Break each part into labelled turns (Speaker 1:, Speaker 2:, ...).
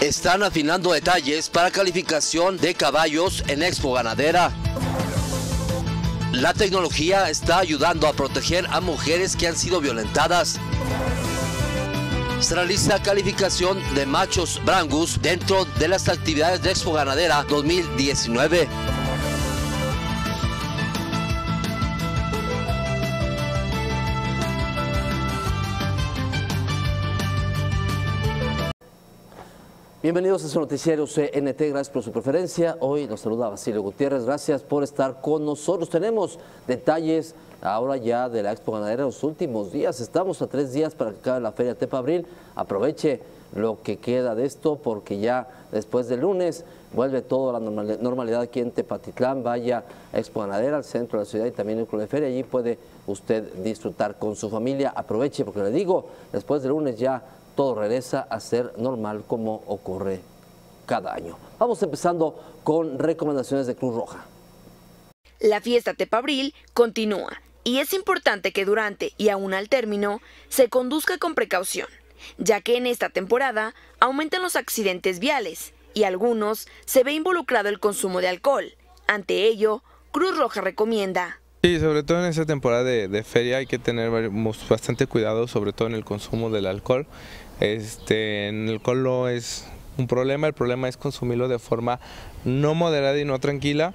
Speaker 1: Están afinando detalles para calificación de caballos en Expo Ganadera. La tecnología está ayudando a proteger a mujeres que han sido violentadas. Se realiza calificación de machos brangus dentro de las actividades de Expo Ganadera 2019. Bienvenidos a su noticiario CNT, gracias por su preferencia. Hoy nos saluda Basilio Gutiérrez, gracias por estar con nosotros. Tenemos detalles ahora ya de la Expo Ganadera en los últimos días. Estamos a 3 días para que acabe la Feria Tepa Abril. Aproveche lo que queda de esto porque ya después del lunes vuelve toda la normalidad aquí en Tepatitlán. Vaya a Expo Ganadera, al centro de la ciudad y también el Club de Feria. Allí puede usted disfrutar con su familia. Aproveche porque le digo, después del lunes ya todo regresa a ser normal como ocurre cada año. Vamos empezando con recomendaciones de Cruz Roja.
Speaker 2: La fiesta Tepa Abril continúa y es importante que durante y aún al término se conduzca con precaución, ya que en esta temporada aumentan los accidentes viales y algunos se ve involucrado el consumo de alcohol. Ante ello, Cruz Roja recomienda.
Speaker 3: Sí, sobre todo en esta temporada de feria hay que tener bastante cuidado, sobre todo en el consumo del alcohol. En el alcohol no es un problema, el problema es consumirlo de forma no moderada y no tranquila.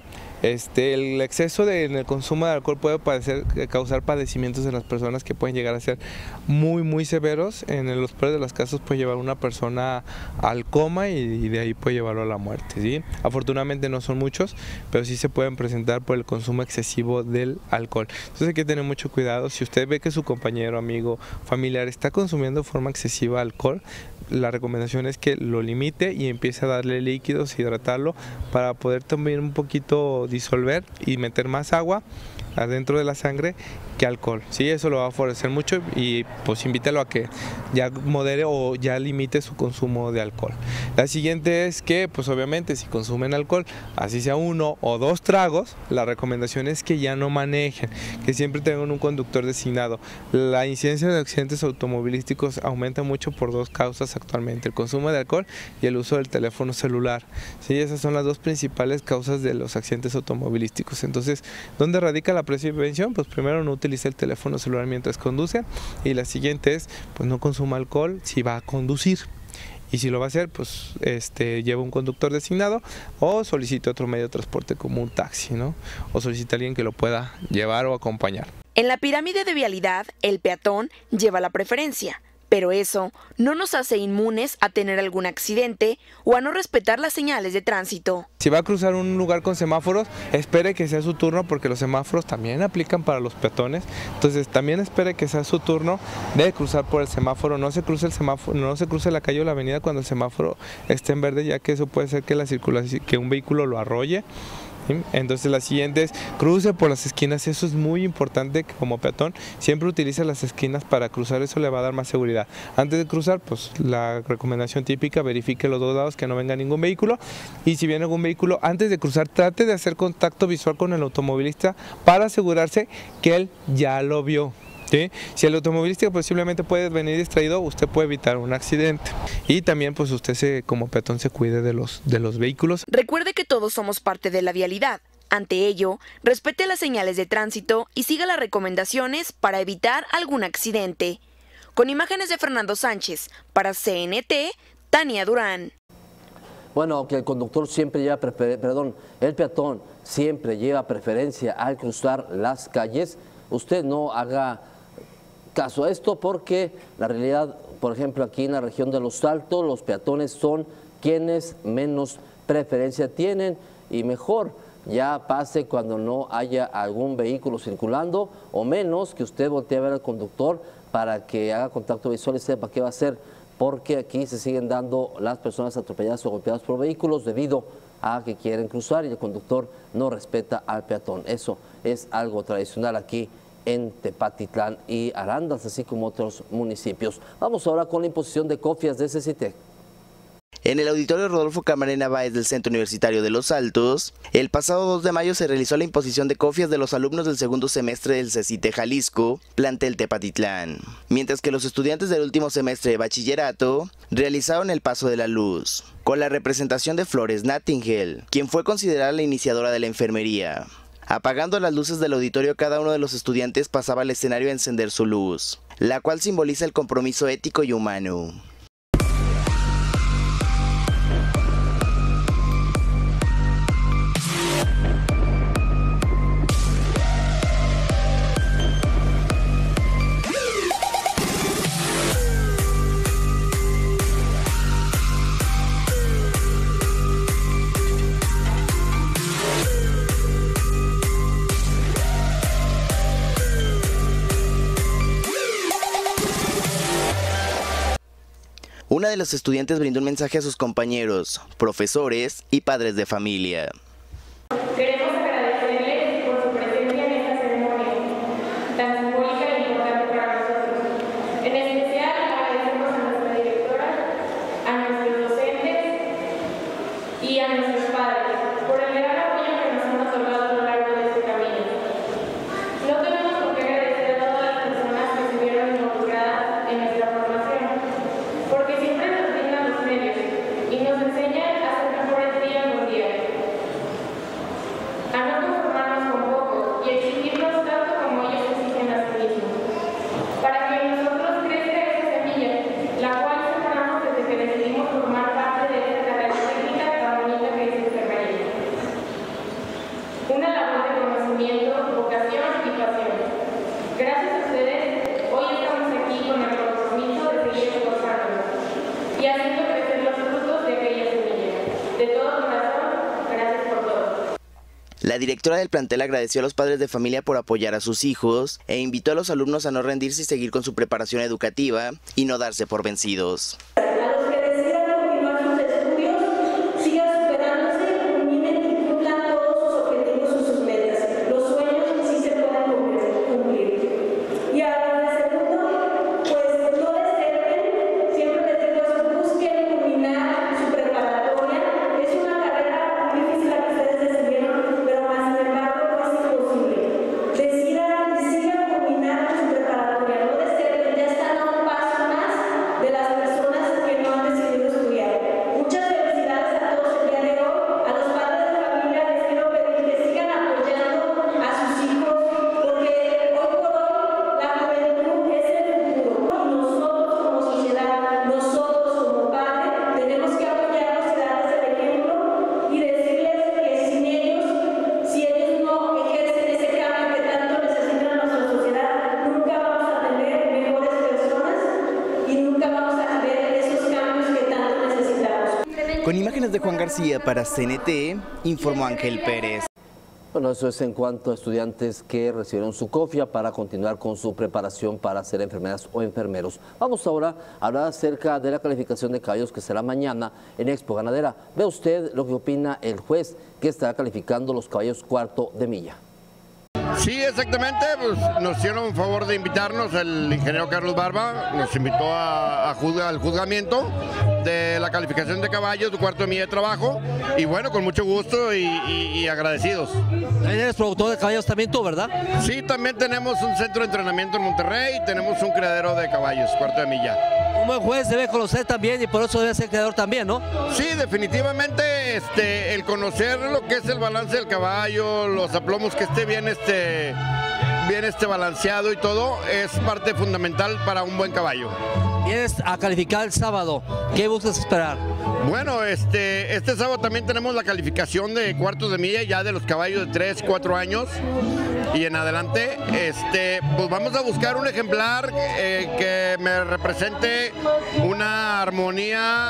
Speaker 3: El exceso en el consumo de alcohol puede causar padecimientos en las personas que pueden llegar a ser muy severos. En los peores de los casos puede llevar a una persona al coma y de ahí puede llevarlo a la muerte, ¿sí? Afortunadamente no son muchos, pero sí se pueden presentar por el consumo excesivo del alcohol. Entonces hay que tener mucho cuidado. Si usted ve que su compañero, amigo, familiar está consumiendo de forma excesiva alcohol, la recomendación es que lo limite y empiece a darle líquidos, hidratarlo para poder también un poquito disolver y meter más agua adentro de la sangre que alcohol. Sí, eso lo va a favorecer mucho y pues invítalo a que ya modere o ya limite su consumo de alcohol. La siguiente es que pues obviamente si consumen alcohol, así sea 1 o 2 tragos, la recomendación es que ya no manejen, que siempre tengan un conductor designado. La incidencia de accidentes automovilísticos aumenta mucho por 2 causas actualmente: el consumo de alcohol y el uso del teléfono celular. Sí, esas son las 2 principales causas de los accidentes automovilísticos. Entonces, ¿dónde radica la prevención? Pues primero, no utilice el teléfono celular mientras conduce, y la siguiente es pues no consuma alcohol si va a conducir. Y si lo va a hacer, pues lleva un conductor designado o solicite otro medio de transporte como un taxi, ¿no? O solicite a alguien que lo pueda llevar o acompañar.
Speaker 2: En la pirámide de vialidad, el peatón lleva la preferencia, pero eso no nos hace inmunes a tener algún accidente o a no respetar las señales de tránsito.
Speaker 3: Si va a cruzar un lugar con semáforos, espere que sea su turno, porque los semáforos también aplican para los peatones. Entonces también espere que sea su turno de cruzar por el semáforo. No se cruce el semáforo, no se cruce la calle o la avenida cuando el semáforo esté en verde, ya que eso puede ser que un vehículo lo arrolle. Entonces la siguiente es cruce por las esquinas. Eso es muy importante, que como peatón siempre utilice las esquinas para cruzar. Eso le va a dar más seguridad. Antes de cruzar, pues la recomendación típica: verifique los 2 lados, que no venga ningún vehículo, y si viene algún vehículo, antes de cruzar trate de hacer contacto visual con el automovilista para asegurarse que él ya lo vio. ¿Sí? Si el automovilista posiblemente puede venir distraído, usted puede evitar un accidente. Y también pues usted como peatón se cuide de los vehículos.
Speaker 2: Recuerde que todos somos parte de la vialidad. Ante ello, respete las señales de tránsito y siga las recomendaciones para evitar algún accidente. Con imágenes de Fernando Sánchez, para CNT, Tania Durán.
Speaker 1: Bueno, que el conductor siempre lleva el peatón siempre lleva preferencia al cruzar las calles. Usted no haga caso a esto, porque la realidad, por ejemplo, aquí en la región de Los Altos, los peatones son quienes menos preferencia tienen, y mejor ya pase cuando no haya algún vehículo circulando, o menos que usted voltee a ver al conductor para que haga contacto visual y sepa qué va a hacer, porque aquí se siguen dando las personas atropelladas o golpeadas por vehículos debido a que quieren cruzar y el conductor no respeta al peatón. Eso es algo tradicional aquí en Tepatitlán y Arandas, así como otros municipios. Vamos ahora con la imposición de cofias de CCT.
Speaker 4: En el Auditorio Rodolfo Camarena Báez del Centro Universitario de Los Altos, el pasado 2 de mayo se realizó la imposición de cofias de los alumnos del segundo semestre del CECITE Jalisco, plantel Tepatitlán, mientras que los estudiantes del último semestre de bachillerato realizaron el paso de la luz, con la representación de Flores Nattingel, quien fue considerada la iniciadora de la enfermería. Apagando las luces del auditorio, cada uno de los estudiantes pasaba al escenario a encender su luz, la cual simboliza el compromiso ético y humano. Una de los estudiantes brindó un mensaje a sus compañeros, profesores y padres de familia.
Speaker 5: Queremos agradecerles por su presencia en esta ceremonia, tan simbólica e importante para nosotros. En especial agradecemos a nuestra directora, a nuestros docentes y a nuestros padres por el gran apoyo que nos han otorgado a lo largo de este camino. No tenemos por qué agradecer a todas las personas que estuvieron involucradas en nuestra formación, porque siempre nos brindan los medios y nos enseñan a ser mejores día con día, a no conformarnos con poco y exigirnos tanto como ellos exigen a sí mismos, para que en nosotros crezca esa semilla, la cual sembramos desde que decidimos formar parte de esta carrera técnica tan bonita que es enfermería. Una labor de conocimiento, vocación y pasión. Gracias a ustedes, hoy estamos aquí con el compromiso de seguir esforzándonos y haciendo crecer los frutos de aquella semilla. De todo corazón, gracias por todo.
Speaker 4: La directora del plantel agradeció a los padres de familia por apoyar a sus hijos e invitó a los alumnos a no rendirse y seguir con su preparación educativa y no darse por vencidos.
Speaker 5: A los que decidan continuar sus estudios, sigan superándose, culminen y cumplan todos sus objetivos y sus metas. Los sueños sí se pueden cumplir. Y a los de segundo, pues no deserten, siempre les digo, busquen culminar su preparatoria. Es una carrera muy difícil la que ustedes decidieron, pero más sin embargo no es imposible. Decidan y sigan culminando su preparatoria, no deserten, ya están a un paso más de las personas que no han decidido estudiar. Muchas felicidades a todos el día de hoy. A los padres de familia les quiero pedir que sigan apoyando a sus hijos, porque hoy por hoy la juventud es el futuro. Y nosotros como sociedad, nosotros como padres, tenemos que apoyarlos y darles el ejemplo y decirles que sin ellos, si ellos no ejercen ese cambio que tanto necesita nuestra sociedad, nunca vamos a tener mejores personas y nunca vamos a ver esos cambios que tanto necesitamos.
Speaker 4: Con imágenes de Juan García para CNT, informó Ángel Pérez.
Speaker 1: Bueno, eso es en cuanto a estudiantes que recibieron su cofia para continuar con su preparación para ser enfermeras o enfermeros. Vamos ahora a hablar acerca de la calificación de caballos que será mañana en Expo Ganadera. Ve usted lo que opina el juez que estará calificando los caballos cuarto de milla.
Speaker 6: Sí, exactamente, pues nos hicieron un favor de invitarnos, el ingeniero Carlos Barba nos invitó al juzgamiento de la calificación de caballos de cuarto de milla de trabajo y bueno, con mucho gusto y agradecidos.
Speaker 1: ¿Eres productor de caballos también tú, verdad?
Speaker 6: Sí, también tenemos un centro de entrenamiento en Monterrey y tenemos un criadero de caballos, cuarto de milla.
Speaker 1: Un buen juez debe conocer también y por eso debe ser criador también, ¿no?
Speaker 6: Sí, definitivamente el conocer lo que es el balance del caballo, los aplomos, que esté bien balanceado y todo, es parte fundamental para un buen caballo.
Speaker 1: Vienes a calificar el sábado, ¿qué buscas esperar?
Speaker 6: Bueno, este sábado también tenemos la calificación de cuartos de milla ya de los caballos de 3, 4 años y en adelante. Pues vamos a buscar un ejemplar que me represente una armonía,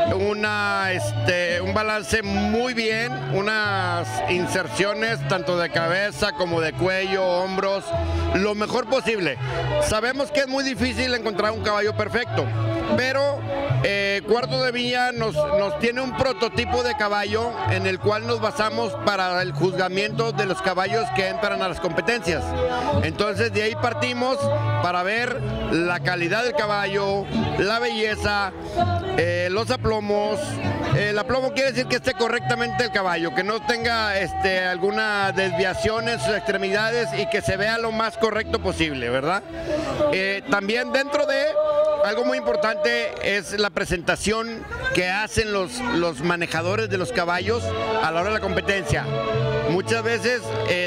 Speaker 6: un balance muy bien, unas inserciones tanto de cabeza como de cuello, hombros, lo mejor posible. Sabemos que es muy difícil encontrar un caballo perfecto, pero Cuarto de Milla nos tiene un prototipo de caballo en el cual nos basamos para el juzgamiento de los caballos que entran a las competencias. Entonces de ahí partimos para ver la calidad del caballo, la belleza, los aplomos. El aplomo quiere decir que esté correctamente el caballo, que no tenga alguna desviación en sus extremidades y que se vea lo más correcto posible, ¿verdad? También dentro de algo muy importante es la presentación que hacen los manejadores de los caballos a la hora de la competencia. Muchas veces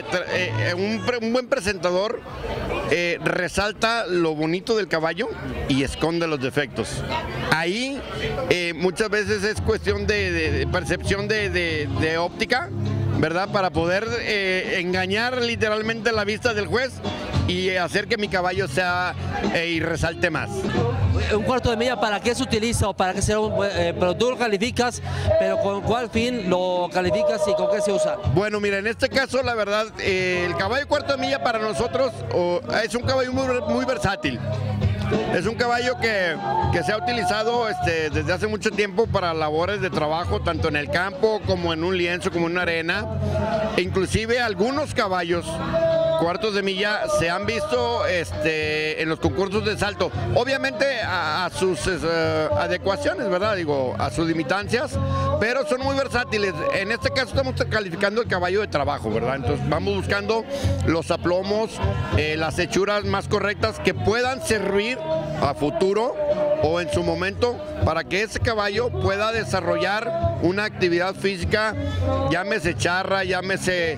Speaker 6: un buen presentador resalta lo bonito del caballo y esconde los defectos. Ahí muchas veces es cuestión de percepción de óptica, ¿verdad? Para poder engañar literalmente la vista del juez y hacer que mi caballo sea y resalte más.
Speaker 1: Un Cuarto de Milla, ¿para qué se utiliza o para qué será pero tú lo calificas, pero con cuál fin lo calificas y con qué se usa?
Speaker 6: Bueno, mira, en este caso la verdad, el caballo Cuarto de Milla para nosotros es un caballo muy versátil. Es un caballo que se ha utilizado desde hace mucho tiempo para labores de trabajo, tanto en el campo como en un lienzo, como en una arena. E inclusive algunos caballos Cuartos de Milla se han visto en los concursos de salto, obviamente a sus adecuaciones, ¿verdad? Digo, a sus limitancias, pero son muy versátiles. En este caso estamos calificando el caballo de trabajo, ¿verdad? Entonces vamos buscando los aplomos, las hechuras más correctas que puedan servir a futuro o en su momento para que ese caballo pueda desarrollar una actividad física, llámese charra, llámese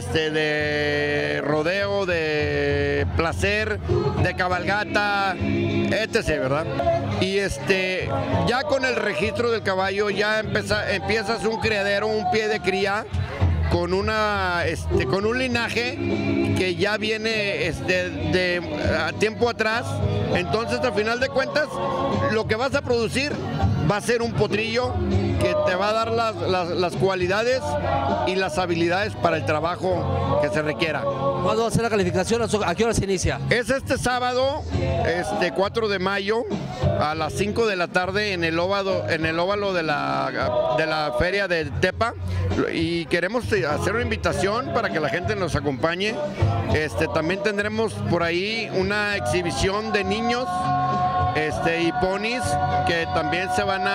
Speaker 6: de rodeo, de placer, de cabalgata, etc., ¿verdad? Y ya con el registro del caballo ya empiezas un criadero, un pie de cría con un linaje que ya viene de tiempo atrás. Entonces, al final de cuentas, lo que vas a producir va a ser un potrillo que te va a dar las cualidades y las habilidades para el trabajo que se requiera.
Speaker 1: ¿Cuándo va a ser la calificación? ¿A qué hora se inicia?
Speaker 6: Es este sábado, 4 de mayo, a las 5 de la tarde en el óvalo de la feria de Tepa, y queremos hacer una invitación para que la gente nos acompañe. También tendremos por ahí una exhibición de niños y ponis que también se van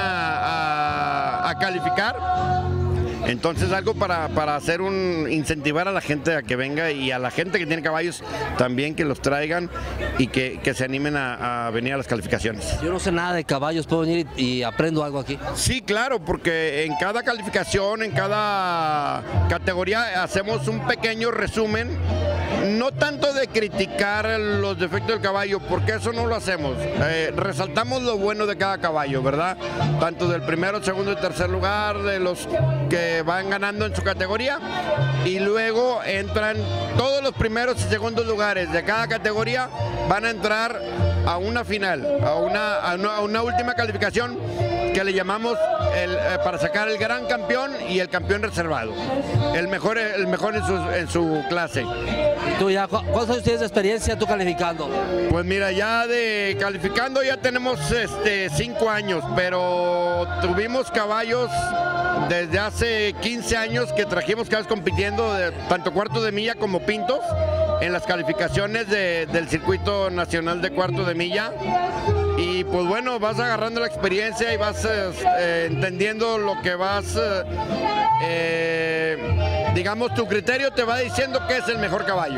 Speaker 6: a calificar. Entonces algo para incentivar a la gente a que venga, y a la gente que tiene caballos también que los traigan y que se animen a venir a las calificaciones.
Speaker 1: Yo no sé nada de caballos, ¿puedo venir y aprendo algo aquí?
Speaker 6: Sí, claro, porque en cada calificación, en cada categoría hacemos un pequeño resumen, no tanto de criticar los defectos del caballo, porque eso no lo hacemos. Resaltamos lo bueno de cada caballo, ¿verdad? Tanto del primero, segundo y tercer lugar, de los que van ganando en su categoría, y luego entran todos los primeros y segundos lugares de cada categoría, van a entrar a una final, a una última calificación que le llamamos para sacar el gran campeón y el campeón reservado, el mejor en su clase.
Speaker 1: ¿Tú ya, cuántos años tienes de experiencia tú calificando?
Speaker 6: Pues mira, ya de calificando ya tenemos 5 años, pero tuvimos caballos desde hace 15 años que trajimos caballos compitiendo, tanto Cuartos de Milla como Pintos, en las calificaciones del circuito nacional de Cuartos de Milla. Y pues bueno, vas agarrando la experiencia y vas entendiendo lo que vas, digamos, tu criterio te va diciendo qué es el mejor caballo.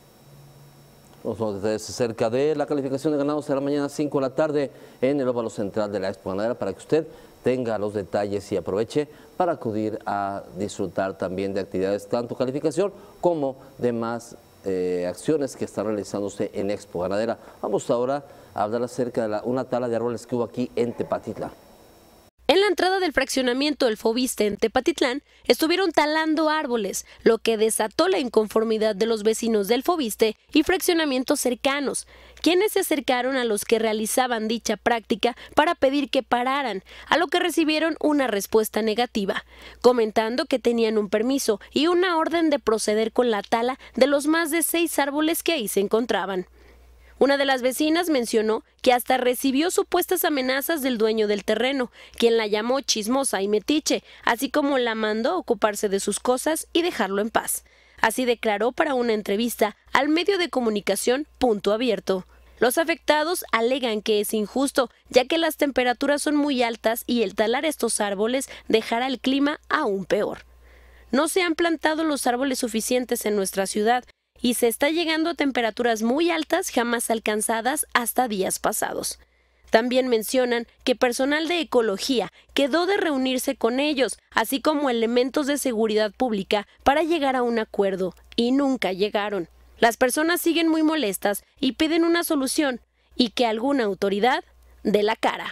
Speaker 1: Desde cerca de la calificación de ganados será mañana 5 de la tarde en el óvalo central de la Expo Ganadera, para que usted tenga los detalles y aproveche para acudir a disfrutar también de actividades, tanto calificación como demás acciones que están realizándose en Expo Ganadera. Vamos ahora a hablar acerca de una tala de árboles que hubo aquí en Tepatitlán.
Speaker 7: En la entrada del fraccionamiento del Foviste en Tepatitlán estuvieron talando árboles, lo que desató la inconformidad de los vecinos del Foviste y fraccionamientos cercanos, quienes se acercaron a los que realizaban dicha práctica para pedir que pararan, a lo que recibieron una respuesta negativa, comentando que tenían un permiso y una orden de proceder con la tala de los más de 6 árboles que ahí se encontraban. Una de las vecinas mencionó que hasta recibió supuestas amenazas del dueño del terreno, quien la llamó chismosa y metiche, así como la mandó a ocuparse de sus cosas y dejarlo en paz. Así declaró para una entrevista al medio de comunicación Punto Abierto. Los afectados alegan que es injusto, ya que las temperaturas son muy altas y el talar estos árboles dejará el clima aún peor. No se han plantado los árboles suficientes en nuestra ciudad y se está llegando a temperaturas muy altas jamás alcanzadas hasta días pasados. También mencionan que personal de ecología quedó de reunirse con ellos, así como elementos de seguridad pública para llegar a un acuerdo, y nunca llegaron. Las personas siguen muy molestas y piden una solución, y que alguna autoridad dé la cara.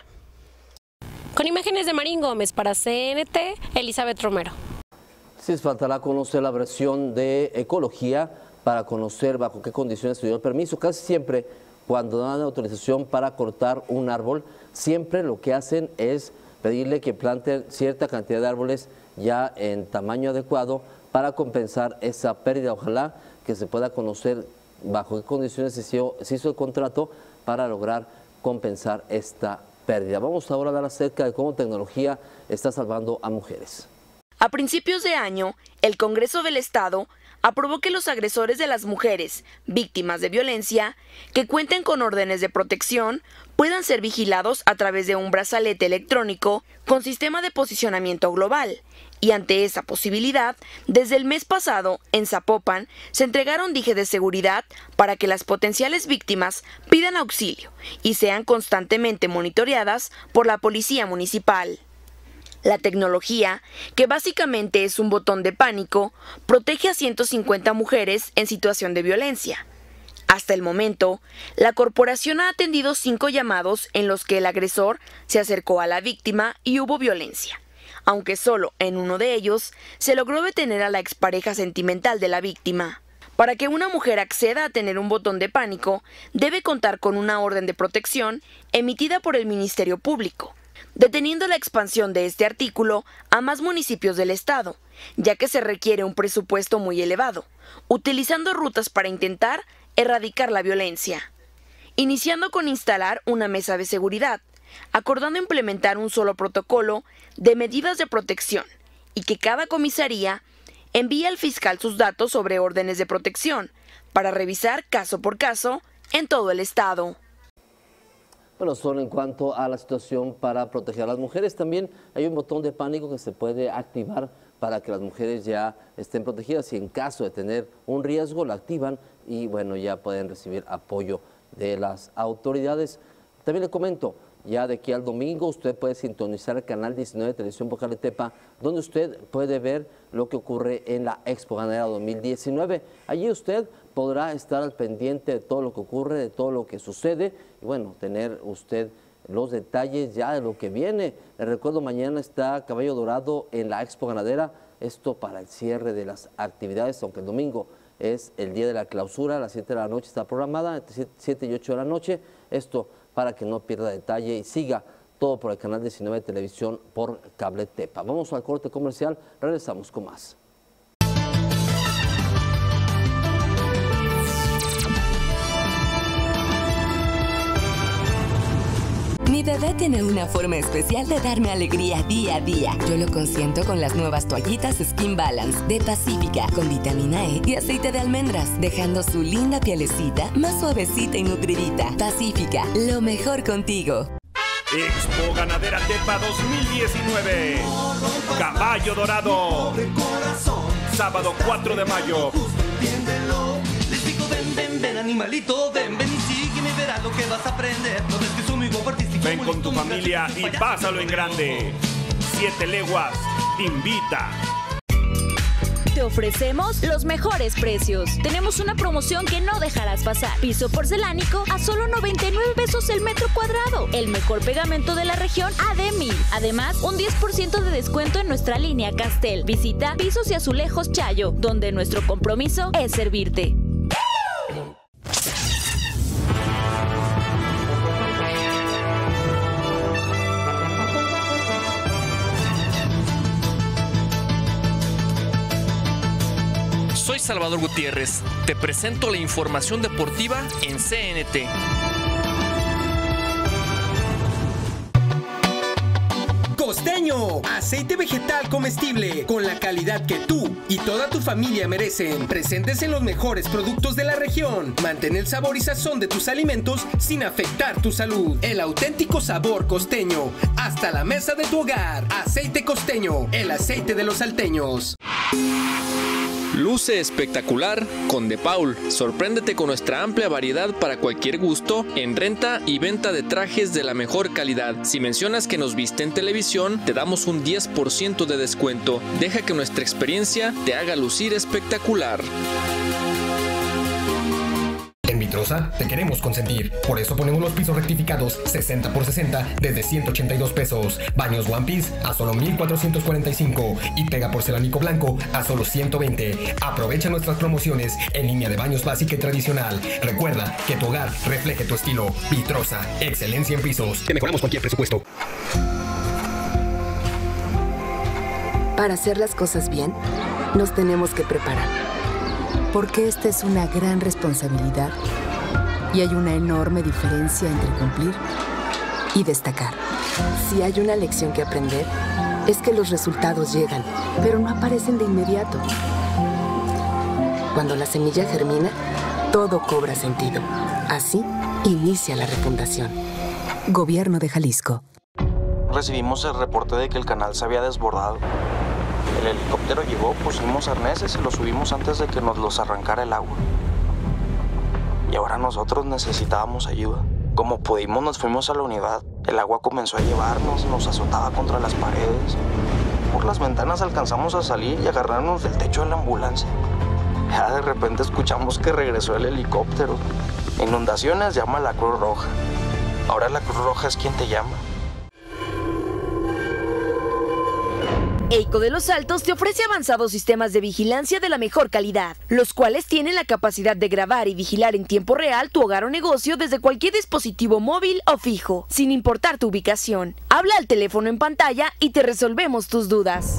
Speaker 7: Con imágenes de Marín Gómez para CNT, Elizabeth Romero.
Speaker 1: Sí, faltará conocer la versión de ecología para conocer bajo qué condiciones se dio el permiso. Casi siempre, cuando dan autorización para cortar un árbol, siempre lo que hacen es pedirle que planten cierta cantidad de árboles ya en tamaño adecuado para compensar esa pérdida. Ojalá que se pueda conocer bajo qué condiciones se hizo el contrato para lograr compensar esta pérdida. Vamos ahora a hablar acerca de cómo tecnología está salvando a mujeres.
Speaker 2: A principios de año, el Congreso del Estado aprobó que los agresores de las mujeres víctimas de violencia que cuenten con órdenes de protección puedan ser vigilados a través de un brazalete electrónico con sistema de posicionamiento global. Y ante esa posibilidad, desde el mes pasado, en Zapopan, se entregaron dijes de seguridad para que las potenciales víctimas pidan auxilio y sean constantemente monitoreadas por la policía municipal. La tecnología, que básicamente es un botón de pánico, protege a 150 mujeres en situación de violencia. Hasta el momento, la corporación ha atendido 5 llamados en los que el agresor se acercó a la víctima y hubo violencia, aunque solo en uno de ellos se logró detener a la expareja sentimental de la víctima. Para que una mujer acceda a tener un botón de pánico, debe contar con una orden de protección emitida por el Ministerio Público, deteniendo la expansión de este artículo a más municipios del estado, ya que se requiere un presupuesto muy elevado, utilizando rutas para intentar erradicar la violencia. Iniciando con instalar una mesa de seguridad, acordando implementar un solo protocolo de medidas de protección y que cada comisaría envíe al fiscal sus datos sobre órdenes de protección para revisar caso por caso en todo el estado.
Speaker 1: Bueno, solo en cuanto a la situación para proteger a las mujeres, también hay un botón de pánico que se puede activar para que las mujeres ya estén protegidas y en caso de tener un riesgo la activan y bueno, ya pueden recibir apoyo de las autoridades. También le comento, ya de aquí al domingo usted puede sintonizar el canal 19 de Televisión por Cable Tepa, donde usted puede ver lo que ocurre en la Expo Ganadera 2019. Allí usted podrá estar al pendiente de todo lo que ocurre, de todo lo que sucede y bueno, tener usted los detalles ya de lo que viene. Les recuerdo, mañana está Caballo Dorado en la Expo Ganadera, esto para el cierre de las actividades, aunque el domingo es el día de la clausura, a las 7 de la noche está programada, entre 7 y 8 de la noche, esto para que no pierda detalle y siga todo por el canal 19 de Televisión por Cable Tepa. Vamos al corte comercial, regresamos con más.
Speaker 8: Mi bebé tiene una forma especial de darme alegría día a día. Yo lo consiento con las nuevas toallitas Skin Balance de Pacífica, con vitamina E y aceite de almendras, dejando su linda pielecita más suavecita y nutridita. Pacífica, lo mejor contigo.
Speaker 9: Expo Ganadera Tepa 2019. Caballo Dorado. Sábado 4 de mayo.
Speaker 10: Les digo ven, animalito, ven y sígueme, verás lo que vas a aprender. No ves que soy muy guapo artístico.
Speaker 9: Ven con tu familia y pásalo en grande. 7 leguas invita.
Speaker 11: Te ofrecemos los mejores precios. Tenemos una promoción que no dejarás pasar. Piso porcelánico a solo 99 pesos el metro cuadrado. El mejor pegamento de la región AD1000. Además, un 10% de descuento en nuestra línea Castel. Visita Pisos y Azulejos Chayo, donde nuestro compromiso es servirte.
Speaker 12: Soy Salvador Gutiérrez. Te presento la información deportiva en CNT.
Speaker 13: Costeño, aceite vegetal comestible con la calidad que tú y toda tu familia merecen. Presentes en los mejores productos de la región. Mantén el sabor y sazón de tus alimentos sin afectar tu salud. El auténtico sabor costeño, hasta la mesa de tu hogar. Aceite Costeño, el aceite de los salteños.
Speaker 12: Luce espectacular con De Paul. Sorpréndete con nuestra amplia variedad para cualquier gusto en renta y venta de trajes de la mejor calidad. Si mencionas que nos viste en televisión, te damos un 10% de descuento. Deja que nuestra experiencia te haga lucir espectacular.
Speaker 13: En Vitrosa te queremos consentir. Por eso ponemos los pisos rectificados 60 por 60 desde 182 pesos. Baños One Piece a solo 1,445 y pega porcelánico blanco a solo 120. Aprovecha nuestras promociones en línea de baños básica y tradicional. Recuerda que tu hogar refleje tu estilo. Vitrosa, excelencia en pisos. Te mejoramos cualquier presupuesto.
Speaker 14: Para hacer las cosas bien, nos tenemos que preparar. Porque esta es una gran responsabilidad y hay una enorme diferencia entre cumplir y destacar. Si hay una lección que aprender, es que los resultados llegan, pero no aparecen de inmediato. Cuando la semilla germina, todo cobra sentido. Así inicia la refundación. Gobierno de Jalisco.
Speaker 15: Recibimos el reporte de que el canal se había desbordado. El helicóptero llegó, pusimos arneses y los subimos antes de que nos los arrancara el agua. Y ahora nosotros necesitábamos ayuda. Como pudimos nos fuimos a la unidad. El agua comenzó a llevarnos, nos azotaba contra las paredes. Por las ventanas alcanzamos a salir y agarrarnos del techo de la ambulancia. Ya de repente escuchamos que regresó el helicóptero. Inundaciones, llama a la Cruz Roja. Ahora la Cruz Roja es quien te llama.
Speaker 2: EICO de Los Altos te ofrece avanzados sistemas de vigilancia de la mejor calidad, los cuales tienen la capacidad de grabar y vigilar en tiempo real tu hogar o negocio desde cualquier dispositivo móvil o fijo, sin importar tu ubicación. Habla al teléfono en pantalla y te resolvemos tus dudas.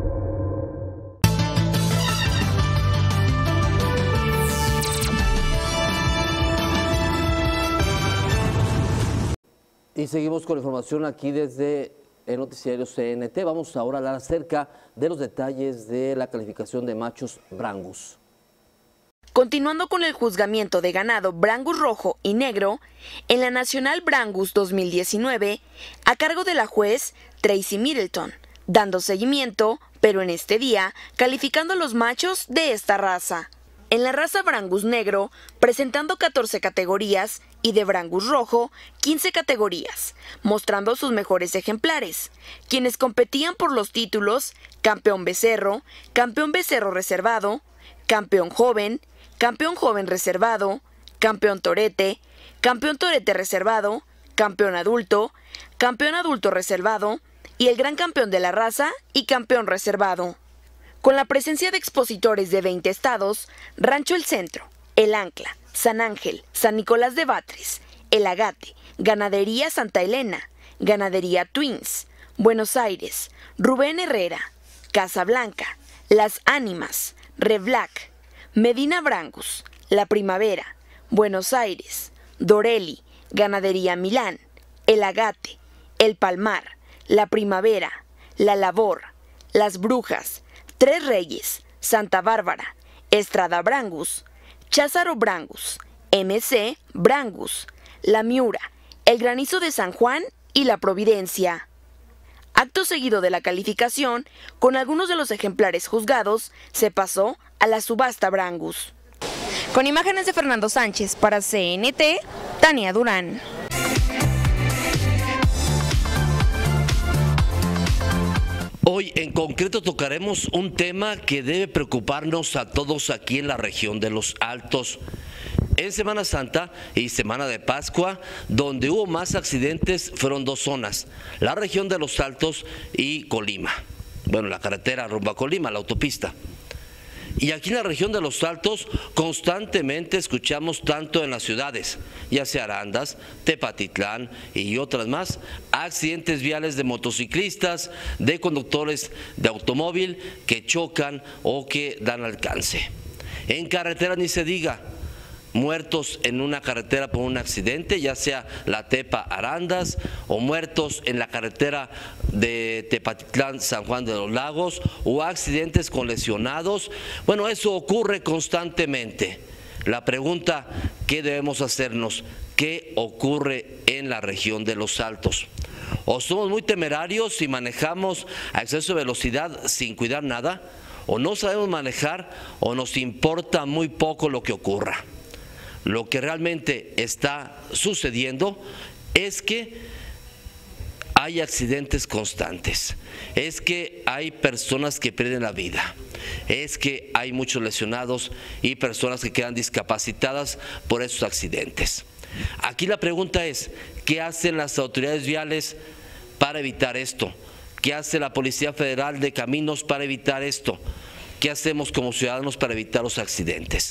Speaker 1: Y seguimos con la información aquí desde el noticiario CNT. Vamos ahora a hablar acerca de los detalles de la calificación de machos Brangus.
Speaker 2: Continuando con el juzgamiento de ganado Brangus rojo y negro, en la Nacional Brangus 2019, a cargo de la juez Tracy Middleton, dando seguimiento, pero en este día, calificando a los machos de esta raza. En la raza Brangus negro, presentando 14 categorías y de Brangus rojo, 15 categorías, mostrando sus mejores ejemplares, quienes competían por los títulos campeón becerro reservado, campeón joven reservado, campeón torete reservado, campeón adulto reservado y el gran campeón de la raza y campeón reservado. Con la presencia de expositores de 20 estados, Rancho El Centro, El Ancla, San Ángel, San Nicolás de Batres, El Agate, Ganadería Santa Elena, Ganadería Twins, Buenos Aires, Rubén Herrera, Casablanca, Las Ánimas, Revlac, Medina Brangus, La Primavera, Buenos Aires, Dorelli, Ganadería Milán, El Agate, El Palmar, La Primavera, La Labor, Las Brujas, Tres Reyes, Santa Bárbara, Estrada Brangus, Cházaro Brangus, MC Brangus, La Miura, El Granizo de San Juan y La Providencia. Acto seguido de la calificación, con algunos de los ejemplares juzgados, se pasó a la subasta Brangus. Con imágenes de Fernando Sánchez para CNT, Tania Durán.
Speaker 16: Hoy en concreto tocaremos un tema que debe preocuparnos a todos aquí en la región de Los Altos. En Semana Santa y Semana de Pascua, donde hubo más accidentes, fueron dos zonas, la región de Los Altos y Colima. Bueno, la carretera rumbo a Colima, la autopista. Y aquí en la región de Los Altos constantemente escuchamos tanto en las ciudades, ya sea Arandas, Tepatitlán y otras más, accidentes viales de motociclistas, de conductores de automóvil que chocan o que dan alcance. En carretera ni se diga. Muertos en una carretera por un accidente, ya sea la Tepa-Arandas o muertos en la carretera de Tepatitlán-San Juan de los Lagos o accidentes con lesionados. Bueno, eso ocurre constantemente. La pregunta que debemos hacernos, ¿qué ocurre en la región de los Altos? O somos muy temerarios y manejamos a exceso de velocidad sin cuidar nada, o no sabemos manejar, o nos importa muy poco lo que ocurra. Lo que realmente está sucediendo es que hay accidentes constantes, es que hay personas que pierden la vida, es que hay muchos lesionados y personas que quedan discapacitadas por esos accidentes. Aquí la pregunta es, ¿qué hacen las autoridades viales para evitar esto? ¿Qué hace la Policía Federal de Caminos para evitar esto? ¿Qué hacemos como ciudadanos para evitar los accidentes?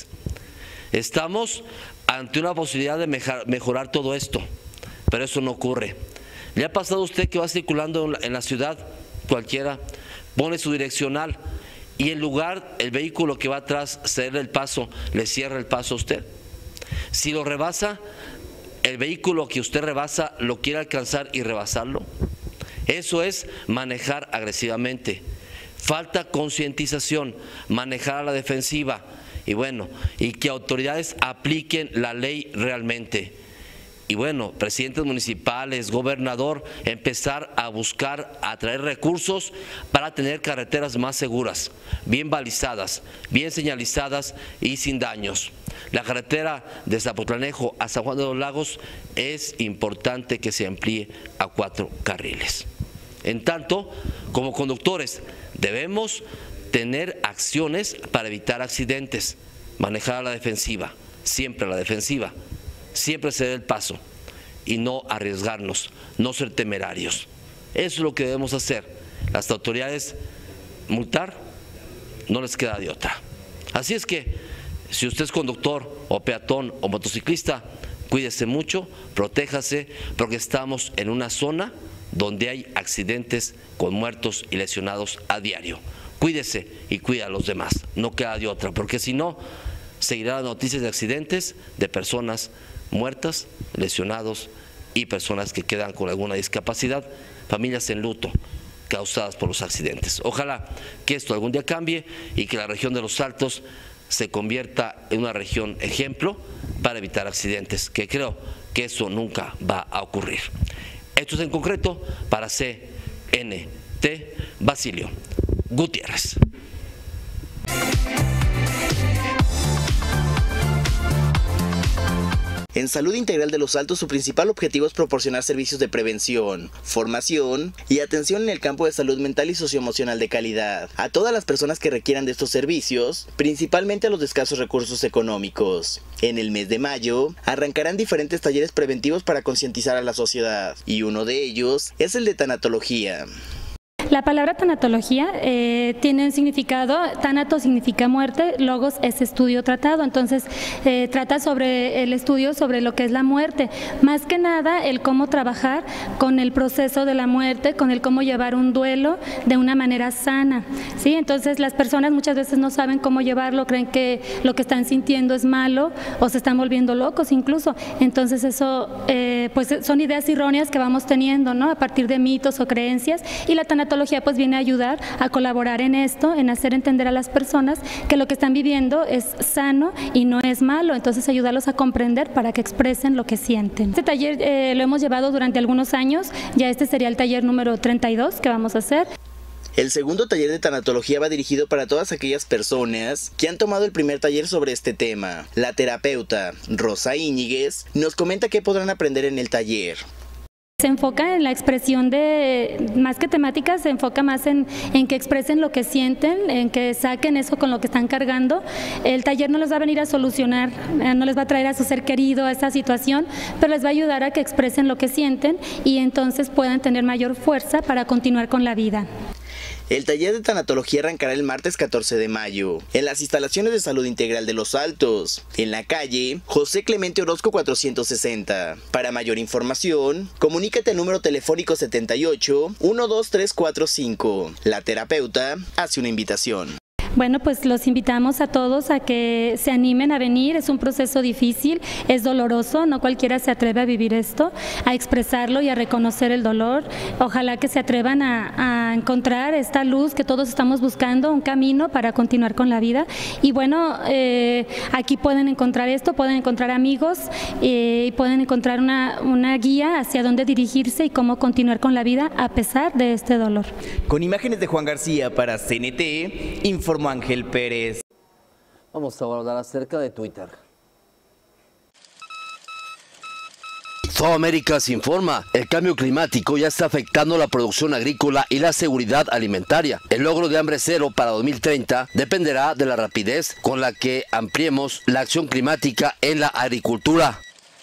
Speaker 16: Estamos ante una posibilidad de mejorar todo esto, pero eso no ocurre. ¿Le ha pasado a usted que va circulando en la ciudad, cualquiera, pone su direccional y en lugar el vehículo que va atrás cede el paso, le cierra el paso a usted? Si lo rebasa, el vehículo que usted rebasa lo quiere alcanzar y rebasarlo. Eso es manejar agresivamente. Falta concientización, manejar a la defensiva. Y bueno, y que autoridades apliquen la ley realmente. Y bueno, presidentes municipales, gobernador, empezar a buscar, a traer recursos para tener carreteras más seguras, bien balizadas, bien señalizadas y sin daños. La carretera de Zapotlanejo a San Juan de los Lagos es importante que se amplíe a 4 carriles. En tanto, como conductores, debemos tener acciones para evitar accidentes, manejar a la defensiva, siempre a la defensiva, siempre ceder el paso y no arriesgarnos, no ser temerarios. Eso es lo que debemos hacer. Las autoridades multar, no les queda de otra. Así es que, si usted es conductor o peatón o motociclista, cuídese mucho, protéjase, porque estamos en una zona donde hay accidentes con muertos y lesionados a diario. Cuídese y cuida a los demás, no queda de otra, porque si no, seguirán las noticias de accidentes, de personas muertas, lesionados y personas que quedan con alguna discapacidad, familias en luto causadas por los accidentes. Ojalá que esto algún día cambie y que la región de los Altos se convierta en una región ejemplo para evitar accidentes, que creo que eso nunca va a ocurrir. Esto es en concreto para CNT, Basilio Gutiérrez.
Speaker 4: En Salud Integral de los Altos, su principal objetivo es proporcionar servicios de prevención, formación y atención en el campo de salud mental y socioemocional de calidad a todas las personas que requieran de estos servicios, principalmente a los de escasos recursos económicos. En el mes de mayo, arrancarán diferentes talleres preventivos para concientizar a la sociedad, y uno de ellos es el de tanatología.
Speaker 17: La palabra tanatología tiene un significado, tanato significa muerte, logos es estudio tratado, entonces trata sobre el estudio sobre lo que es la muerte, más que nada el cómo trabajar con el proceso de la muerte, con el cómo llevar un duelo de una manera sana, ¿sí? Entonces las personas muchas veces no saben cómo llevarlo, creen que lo que están sintiendo es malo o se están volviendo locos incluso, entonces eso pues son ideas erróneas que vamos teniendo, ¿no? A partir de mitos o creencias, y la tanatología pues viene a ayudar a colaborar en esto, en hacer entender a las personas que lo que están viviendo es sano y no es malo, entonces ayudarlos a comprender para que expresen lo que sienten. Este taller lo hemos llevado durante algunos años, ya este sería el taller número 32 que vamos a hacer.
Speaker 4: El segundo taller de tanatología va dirigido para todas aquellas personas que han tomado el primer taller sobre este tema. La terapeuta Rosa Íñiguez nos comenta qué podrán aprender en el taller.
Speaker 17: Se enfoca en la expresión de, más que temáticas, se enfoca más en que expresen lo que sienten, en que saquen eso con lo que están cargando. El taller no les va a venir a solucionar, no les va a traer a su ser querido a esa situación, pero les va a ayudar a que expresen lo que sienten y entonces puedan tener mayor fuerza para continuar con la vida.
Speaker 4: El taller de tanatología arrancará el martes 14 de mayo, en las instalaciones de Salud Integral de los Altos, en la calle José Clemente Orozco 460. Para mayor información, comunícate al número telefónico 78 12345. La terapeuta hace una invitación.
Speaker 17: Bueno, pues los invitamos a todos a que se animen a venir. Es un proceso difícil, es doloroso, no cualquiera se atreve a vivir esto, a expresarlo y a reconocer el dolor. Ojalá que se atrevan a encontrar esta luz que todos estamos buscando, un camino para continuar con la vida. Y bueno, aquí pueden encontrar esto, pueden encontrar amigos y pueden encontrar una guía hacia dónde dirigirse y cómo continuar con la vida a pesar de este dolor.
Speaker 4: Con imágenes de Juan García para CNT, informó Ángel Pérez.
Speaker 1: Vamos a hablar acerca de Twitter.
Speaker 18: Américas informa, el cambio climático ya está afectando la producción agrícola y la seguridad alimentaria. El logro de hambre cero para 2030 dependerá de la rapidez con la que ampliemos la acción climática en la agricultura.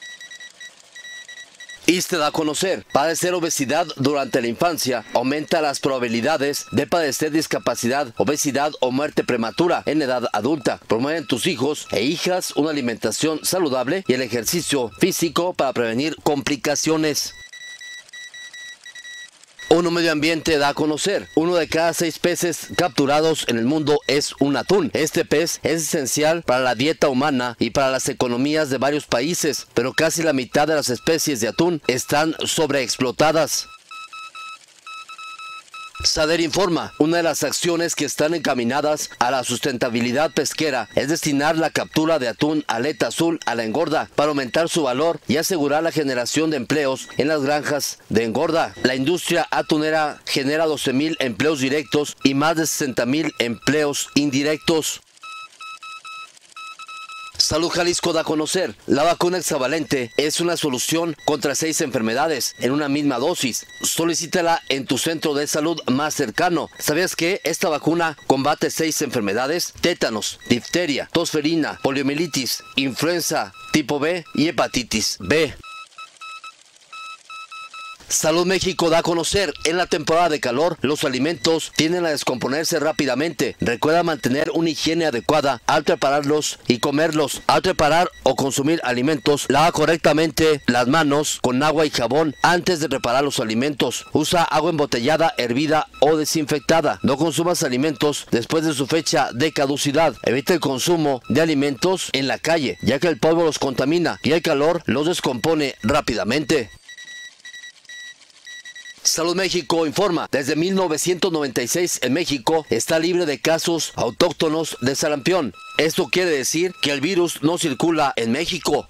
Speaker 18: ISSSTE da a conocer, padecer obesidad durante la infancia aumenta las probabilidades de padecer discapacidad, obesidad o muerte prematura en edad adulta. Promueven tus hijos e hijas una alimentación saludable y el ejercicio físico para prevenir complicaciones. ONU Medio Ambiente da a conocer, 1 de cada 6 peces capturados en el mundo es un atún. Este pez es esencial para la dieta humana y para las economías de varios países, pero casi la mitad de las especies de atún están sobreexplotadas. SADER informa, una de las acciones que están encaminadas a la sustentabilidad pesquera es destinar la captura de atún aleta azul a la engorda para aumentar su valor y asegurar la generación de empleos en las granjas de engorda. La industria atunera genera 12,000 empleos directos y más de 60,000 empleos indirectos. Salud Jalisco da a conocer, la vacuna hexavalente es una solución contra 6 enfermedades en una misma dosis. Solicítala en tu centro de salud más cercano. ¿Sabías que esta vacuna combate 6 enfermedades? Tétanos, difteria, tosferina, poliomielitis, influenza tipo B y hepatitis B. Salud México da a conocer, en la temporada de calor, los alimentos tienden a descomponerse rápidamente. Recuerda mantener una higiene adecuada al prepararlos y comerlos. Al preparar o consumir alimentos, lava correctamente las manos con agua y jabón antes de preparar los alimentos. Usa agua embotellada, hervida o desinfectada. No consumas alimentos después de su fecha de caducidad. Evita el consumo de alimentos en la calle, ya que el polvo los contamina y el calor los descompone rápidamente. Salud México informa, desde 1996 en México está libre de casos autóctonos de sarampión. Esto quiere decir que el virus no circula en México.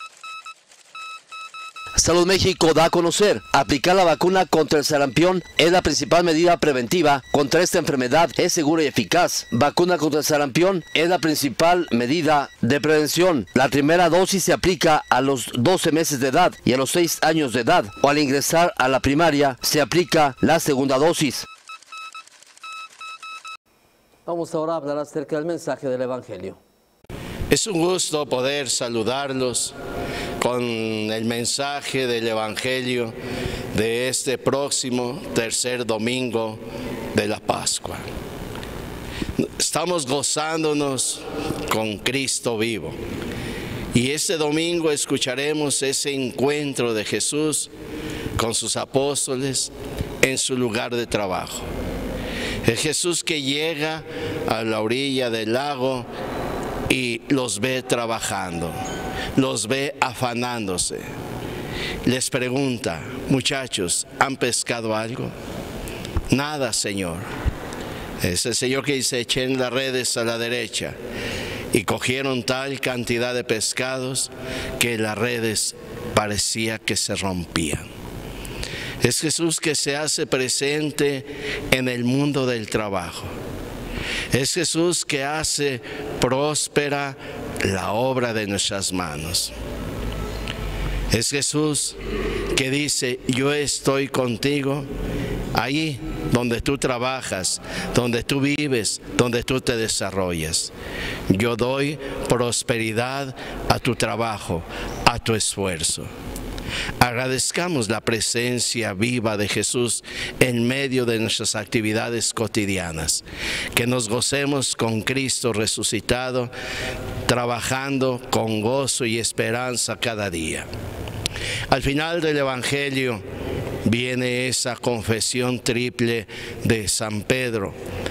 Speaker 18: Salud México da a conocer, aplicar la vacuna contra el sarampión es la principal medida preventiva contra esta enfermedad, es segura y eficaz. Vacuna contra el sarampión es la principal medida de prevención. La primera dosis se aplica a los 12 meses de edad y a los 6 años de edad, o al ingresar a la primaria se aplica la segunda dosis.
Speaker 1: Vamos ahora a hablar acerca del mensaje del Evangelio.
Speaker 19: Es un gusto poder saludarlos con el mensaje del Evangelio de este próximo tercer domingo de la Pascua. Estamos gozándonos con Cristo vivo y este domingo escucharemos ese encuentro de Jesús con sus apóstoles en su lugar de trabajo. El Jesús que llega a la orilla del lago y los ve trabajando, los ve afanándose. Les pregunta, muchachos, ¿han pescado algo? Nada, Señor. Es el Señor que dice, echen las redes a la derecha. Y cogieron tal cantidad de pescados que las redes parecía que se rompían. Es Jesús que se hace presente en el mundo del trabajo. Es Jesús que hace próspera la obra de nuestras manos. Es Jesús que dice, yo estoy contigo ahí donde tú trabajas, donde tú vives, donde tú te desarrollas. Yo doy prosperidad a tu trabajo, a tu esfuerzo. Agradezcamos la presencia viva de Jesús en medio de nuestras actividades cotidianas. Que nos gocemos con Cristo resucitado, trabajando con gozo y esperanza cada día. Al final del Evangelio viene esa confesión triple de San Pedro.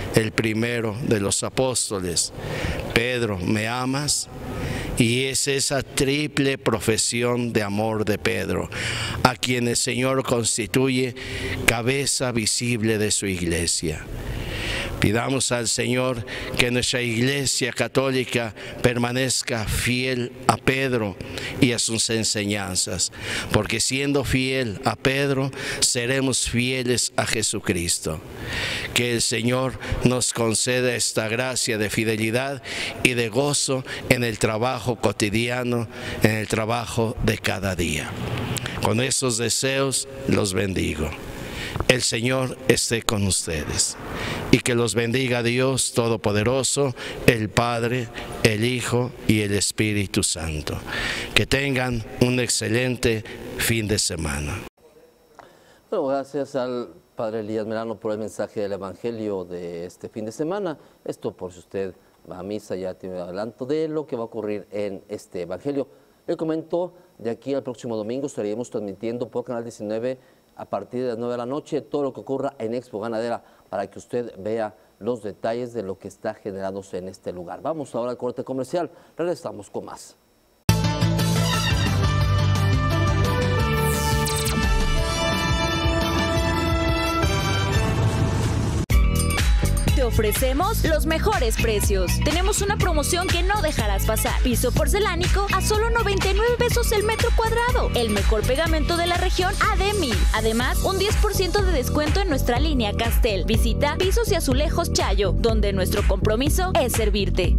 Speaker 19: el primero de los apóstoles: Pedro, ¿me amas? Y es esa triple profesión de amor de Pedro, a quien el Señor constituye cabeza visible de su iglesia. Pidamos al Señor que nuestra Iglesia Católica permanezca fiel a Pedro y a sus enseñanzas, porque siendo fiel a Pedro, seremos fieles a Jesucristo. Que el Señor nos conceda esta gracia de fidelidad y de gozo en el trabajo cotidiano, en el trabajo de cada día. Con esos deseos los bendigo. El Señor esté con ustedes y que los bendiga Dios Todopoderoso, el Padre, el Hijo y el Espíritu Santo. Que tengan un excelente fin de semana.
Speaker 1: Bueno, gracias al Padre Elías Merano por el mensaje del Evangelio de este fin de semana. Esto por si usted va a misa ya tiene adelanto de lo que va a ocurrir en este Evangelio. Le comento, de aquí al próximo domingo estaremos transmitiendo por Canal 19 a partir de las 9 de la noche todo lo que ocurra en Expo Ganadera para que usted vea los detalles de lo que está generándose en este lugar. Vamos ahora al corte comercial, regresamos con más.
Speaker 11: Te ofrecemos los mejores precios. Tenemos una promoción que no dejarás pasar. Piso porcelánico a solo 99 pesos el metro cuadrado. El mejor pegamento de la región AD1000. Además, un 10% de descuento en nuestra línea Castel. Visita Pisos y Azulejos Chayo, donde nuestro compromiso es servirte.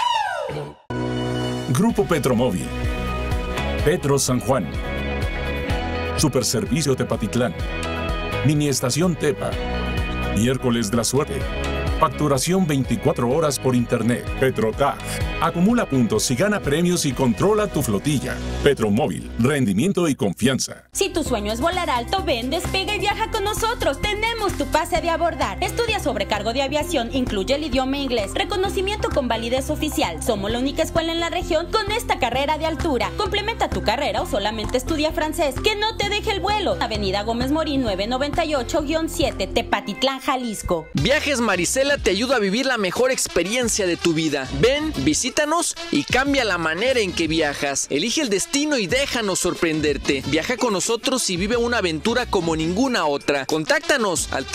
Speaker 20: Grupo Petromóvil. Petro San Juan. Superservicio Tepatitlán. Mini Estación Tepa. Miércoles de la Suerte. Facturación 24 horas por internet. Petrotag. Acumula puntos y gana premios y controla tu flotilla. Petromóvil. Rendimiento y confianza.
Speaker 21: Si tu sueño es volar alto, ven, despega y viaja con nosotros. Tenemos tu pase de abordar. Estudia sobrecargo de aviación, incluye el idioma inglés, reconocimiento con validez oficial. Somos la única escuela en la región con esta carrera de altura. Complementa tu carrera o solamente estudia francés. Que no te deje el vuelo. Avenida Gómez Morín 998-7, Tepatitlán, Jalisco.
Speaker 12: Viajes Marisela te ayuda a vivir la mejor experiencia de tu vida. Ven, visítanos y cambia la manera en que viajas. Elige el destino y déjanos sorprenderte. Viaja con nosotros y vive una aventura como ninguna otra. Contáctanos al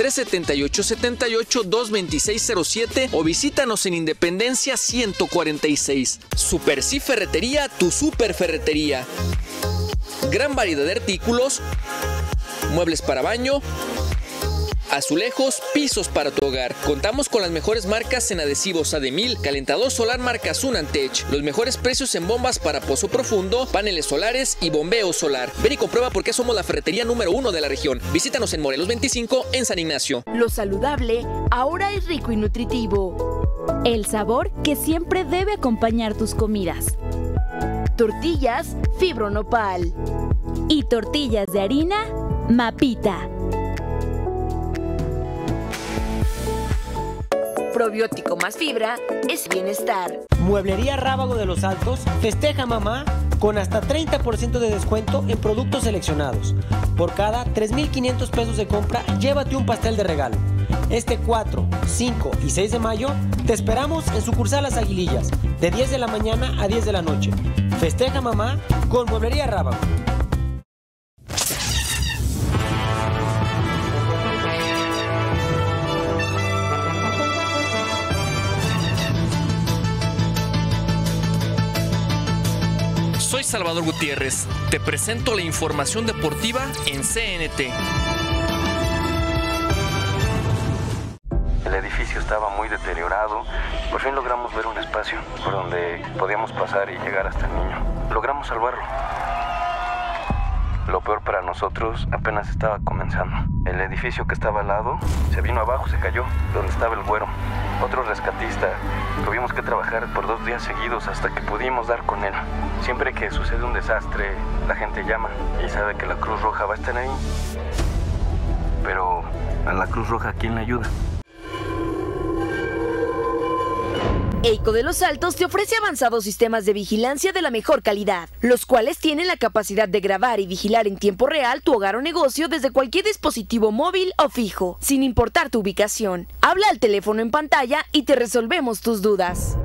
Speaker 12: 378-78-22607 o visítanos en Independencia 146. Super Sí Ferretería, tu super ferretería. Gran variedad de artículos, muebles para baño, azulejos, pisos para tu hogar. Contamos con las mejores marcas en adhesivos AD1000, calentador solar marca Sunantech, los mejores precios en bombas para pozo profundo, paneles solares y bombeo solar. Ven y comprueba por qué somos la ferretería número 1 de la región. Visítanos en Morelos 25 en San Ignacio.
Speaker 2: Lo saludable ahora es rico y nutritivo.
Speaker 11: El sabor que siempre debe acompañar tus comidas.
Speaker 2: Tortillas Fibro Nopal.
Speaker 11: Y tortillas de harina Mapita.
Speaker 2: Probiótico más fibra es bienestar.
Speaker 22: Mueblería Rábago de los Altos festeja mamá con hasta 30% de descuento en productos seleccionados. Por cada 3,500 pesos de compra, llévate un pastel de regalo. Este 4, 5 y 6 de mayo te esperamos en sucursal Las Aguilillas, de 10 de la mañana a 10 de la noche. Festeja mamá con Mueblería Rábago.
Speaker 12: Soy Salvador Gutiérrez. Te presento la información deportiva en CNT.
Speaker 15: El edificio estaba muy deteriorado. Por fin logramos ver un espacio por donde podíamos pasar y llegar hasta el niño. Logramos salvarlo. Lo peor para nosotros apenas estaba comenzando. El edificio que estaba al lado se vino abajo, se cayó, donde estaba el güero. Otro rescatista. Tuvimos que trabajar por 2 días seguidos hasta que pudimos dar con él. Siempre que sucede un desastre, la gente llama y sabe que la Cruz Roja va a estar ahí. Pero a la Cruz Roja, ¿quién le ayuda?
Speaker 2: EICO de Los Altos te ofrece avanzados sistemas de vigilancia de la mejor calidad, los cuales tienen la capacidad de grabar y vigilar en tiempo real tu hogar o negocio desde cualquier dispositivo móvil o fijo, sin importar tu ubicación. Habla al teléfono en pantalla y te resolvemos tus dudas.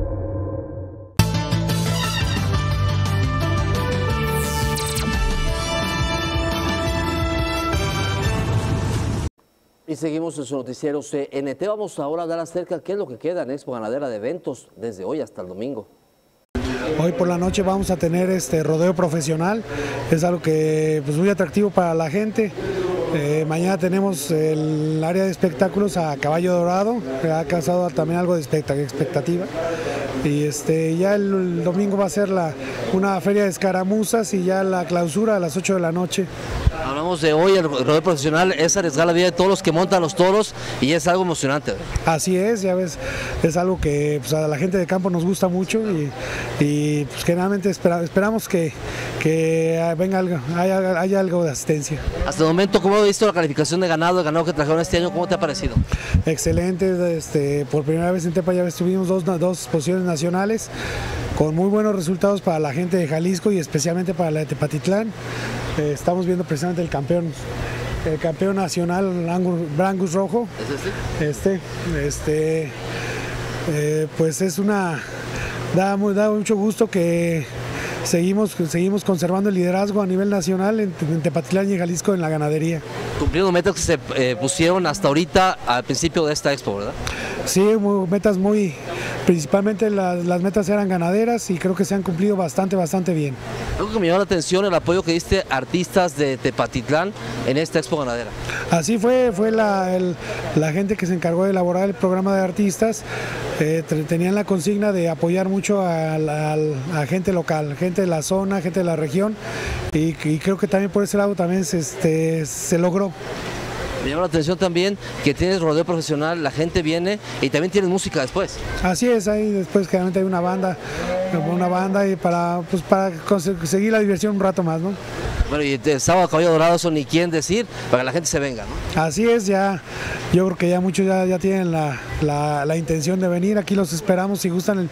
Speaker 1: Y seguimos en su noticiero CNT. Vamos ahora a dar acerca de qué es lo que queda en Expo Ganadera de eventos desde hoy hasta el domingo.
Speaker 3: Hoy por la noche vamos a tener rodeo profesional, es algo que pues muy atractivo para la gente. Mañana tenemos el área de espectáculos a Caballo Dorado, que ha causado también algo de expectativa. Y ya el domingo va a ser una feria de escaramuzas y ya la clausura a las 8 de la noche.
Speaker 1: Hablamos de hoy, el rodeo profesional es arriesgar la vida de todos los que montan los toros y es algo emocionante.
Speaker 3: Así es, ya ves, es algo que pues, a la gente de campo nos gusta mucho y pues, generalmente esperamos que venga algo, haya algo de asistencia.
Speaker 1: Hasta el momento, ¿cómo has visto la calificación de ganado, el ganado que trajeron este año? ¿Cómo te ha parecido?
Speaker 3: Excelente, por primera vez en Tepa ya tuvimos dos posiciones nacionales con muy buenos resultados para la gente de Jalisco y especialmente para la de Tepatitlán. Estamos viendo precisamente el campeón nacional Brangus Rojo. Pues es da mucho gusto que seguimos conservando el liderazgo a nivel nacional en Tepatitlán y Jalisco en la ganadería.
Speaker 1: Cumpliendo metas que se pusieron hasta ahorita al principio de esta expo, ¿verdad?
Speaker 3: Sí, metas principalmente las metas eran ganaderas y creo que se han cumplido bastante bien.
Speaker 1: Algo que me llamó la atención, el apoyo que diste a artistas de Tepatitlán en esta expo ganadera.
Speaker 3: Así fue la gente que se encargó de elaborar el programa de artistas, tenían la consigna de apoyar mucho a gente local, gente de la zona, gente de la región y creo que también por ese lado también se logró.
Speaker 1: Me llama la atención también que tienes rodeo profesional, la gente viene y también tienes música después.
Speaker 3: Así es, ahí después generalmente hay una banda y para conseguir la diversión un rato más, ¿no?
Speaker 1: Bueno, y el sábado Caballo Dorado, eso ni quién decir, para que la gente se venga, ¿no?
Speaker 3: Así es, yo creo que ya muchos ya tienen la intención de venir, aquí los esperamos si gustan.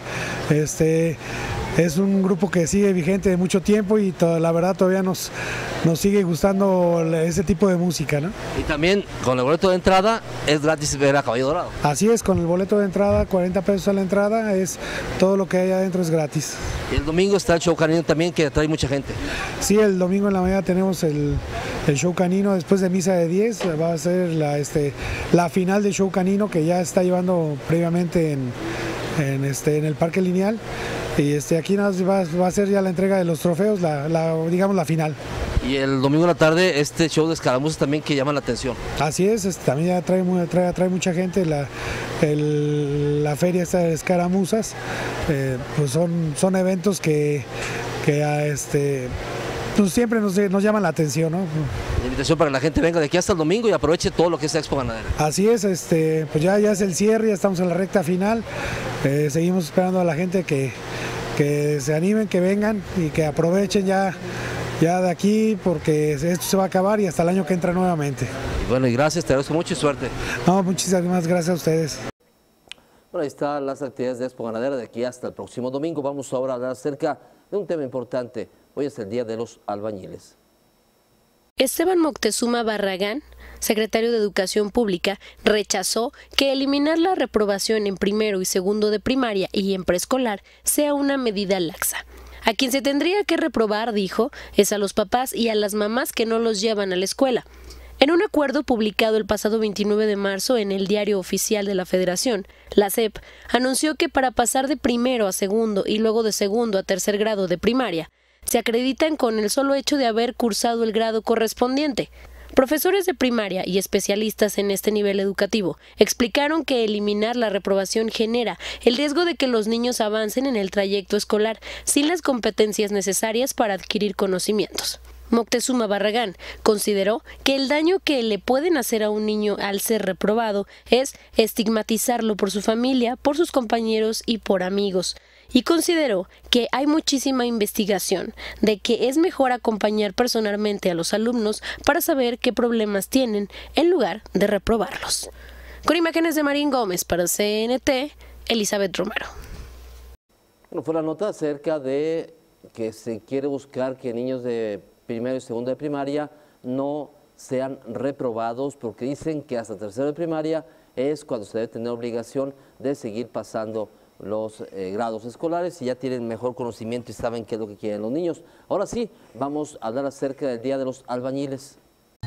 Speaker 3: Es un grupo que sigue vigente de mucho tiempo y la verdad todavía nos sigue gustando ese tipo de música, ¿no?
Speaker 1: Y también con el boleto de entrada es gratis ver a Caballo Dorado.
Speaker 3: Así es, con el boleto de entrada, 40 pesos a la entrada, todo lo que hay adentro es gratis.
Speaker 1: Y el domingo está el show canino también que atrae mucha gente.
Speaker 3: Sí, el domingo en la mañana tenemos el show canino después de misa de 10, va a ser la final del show canino que ya está llevando previamente en el Parque Lineal. Y aquí va a ser ya la entrega de los trofeos, digamos la final.
Speaker 1: Y el domingo en la tarde este show de escaramuzas también que llama la atención.
Speaker 3: Así es, también ya atrae mucha gente la feria esta de escaramuzas, pues son eventos que pues siempre nos llaman la atención, ¿no?
Speaker 1: La invitación para que la gente venga de aquí hasta el domingo y aproveche todo lo que es la Expo Ganadera.
Speaker 3: Así es, pues ya es el cierre, ya estamos en la recta final, seguimos esperando a la gente que se animen, que vengan y que aprovechen ya de aquí porque esto se va a acabar y hasta el año que entra nuevamente.
Speaker 1: Y bueno, y gracias, te agradezco mucho y suerte.
Speaker 3: No, muchísimas gracias a ustedes.
Speaker 1: Bueno, ahí están las actividades de Expo Ganadera de aquí hasta el próximo domingo. Vamos ahora a hablar acerca de un tema importante. Hoy es el Día de los Albañiles.
Speaker 7: Esteban Moctezuma Barragán, secretario de Educación Pública, rechazó que eliminar la reprobación en primero y segundo de primaria y en preescolar sea una medida laxa. A quien se tendría que reprobar, dijo, es a los papás y a las mamás que no los llevan a la escuela. En un acuerdo publicado el pasado 29 de marzo en el Diario Oficial de la Federación, la SEP anunció que para pasar de primero a segundo y luego de segundo a tercer grado de primaria, se acreditan con el solo hecho de haber cursado el grado correspondiente. Profesores de primaria y especialistas en este nivel educativo explicaron que eliminar la reprobación genera el riesgo de que los niños avancen en el trayecto escolar sin las competencias necesarias para adquirir conocimientos. Moctezuma Barragán consideró que el daño que le pueden hacer a un niño al ser reprobado es estigmatizarlo por su familia, por sus compañeros y por amigos. Y consideró que hay muchísima investigación de que es mejor acompañar personalmente a los alumnos para saber qué problemas tienen en lugar de reprobarlos. Con imágenes de Marín Gómez para CNT, Elizabeth Romero.
Speaker 1: Bueno, fue la nota acerca de que se quiere buscar que niños de primero y segundo de primaria no sean reprobados, porque dicen que hasta tercero de primaria es cuando se debe tener obligación de seguir pasando los grados escolares y ya tienen mejor conocimiento y saben qué es lo que quieren los niños. Ahora sí, vamos a hablar acerca del Día de los Albañiles.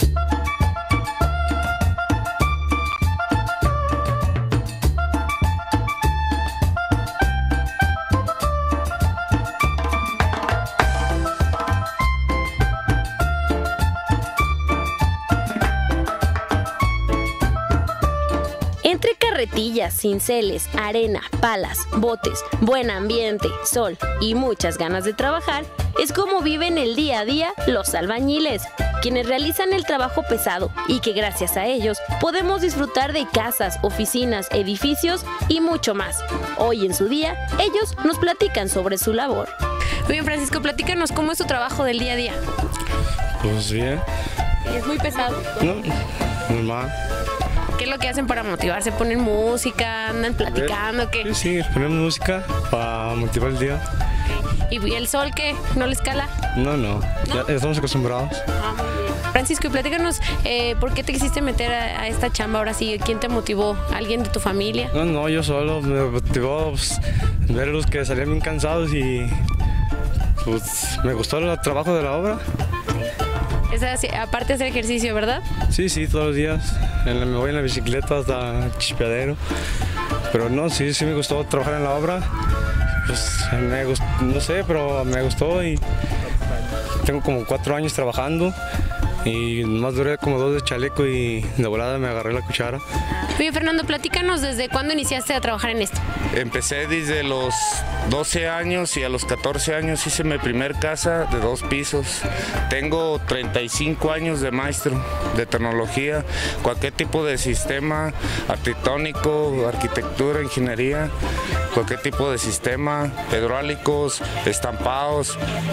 Speaker 7: Entre carretillas, cinceles, arena, palas, botes, buen ambiente, sol y muchas ganas de trabajar, es como viven el día a día los albañiles, quienes realizan el trabajo pesado y que gracias a ellos podemos disfrutar de casas, oficinas, edificios y mucho más. Hoy en su día, ellos nos platican sobre su labor. Muy bien, Francisco, platícanos cómo es su trabajo del día a día.
Speaker 5: Pues bien.
Speaker 7: ¿Es muy pesado?
Speaker 5: No, normal.
Speaker 7: ¿Qué es lo que hacen para motivarse? ¿Ponen música? ¿Andan platicando? ¿Qué?
Speaker 5: Sí, ponemos música para motivar el día.
Speaker 7: ¿Y el sol qué? ¿No les cala?
Speaker 5: No, ya estamos acostumbrados.
Speaker 7: Muy bien. Francisco, y platícanos, ¿por qué te quisiste meter a esta chamba ahora sí? ¿Quién te motivó? ¿Alguien de tu familia?
Speaker 5: No, yo solo. Me motivó ver los que salían bien cansados y pues me gustó el trabajo de la obra.
Speaker 7: Aparte de hacer ejercicio, ¿verdad?
Speaker 5: Sí, todos los días. Me voy en la bicicleta hasta el Chispeadero. Pero no, sí me gustó trabajar en la obra. Pues me gustó, no sé, pero me gustó y tengo como 4 años trabajando y más duré como 2 de chaleco y de volada me agarré la cuchara.
Speaker 7: Bien, Fernando, platícanos desde cuándo iniciaste a trabajar en esto.
Speaker 6: Empecé desde los 12 años y a los 14 años hice mi primer casa de 2 pisos. Tengo 35 años de maestro de tecnología, cualquier tipo de sistema arquitectónico, arquitectura, ingeniería, cualquier tipo de sistema, hidráulicos, estampados,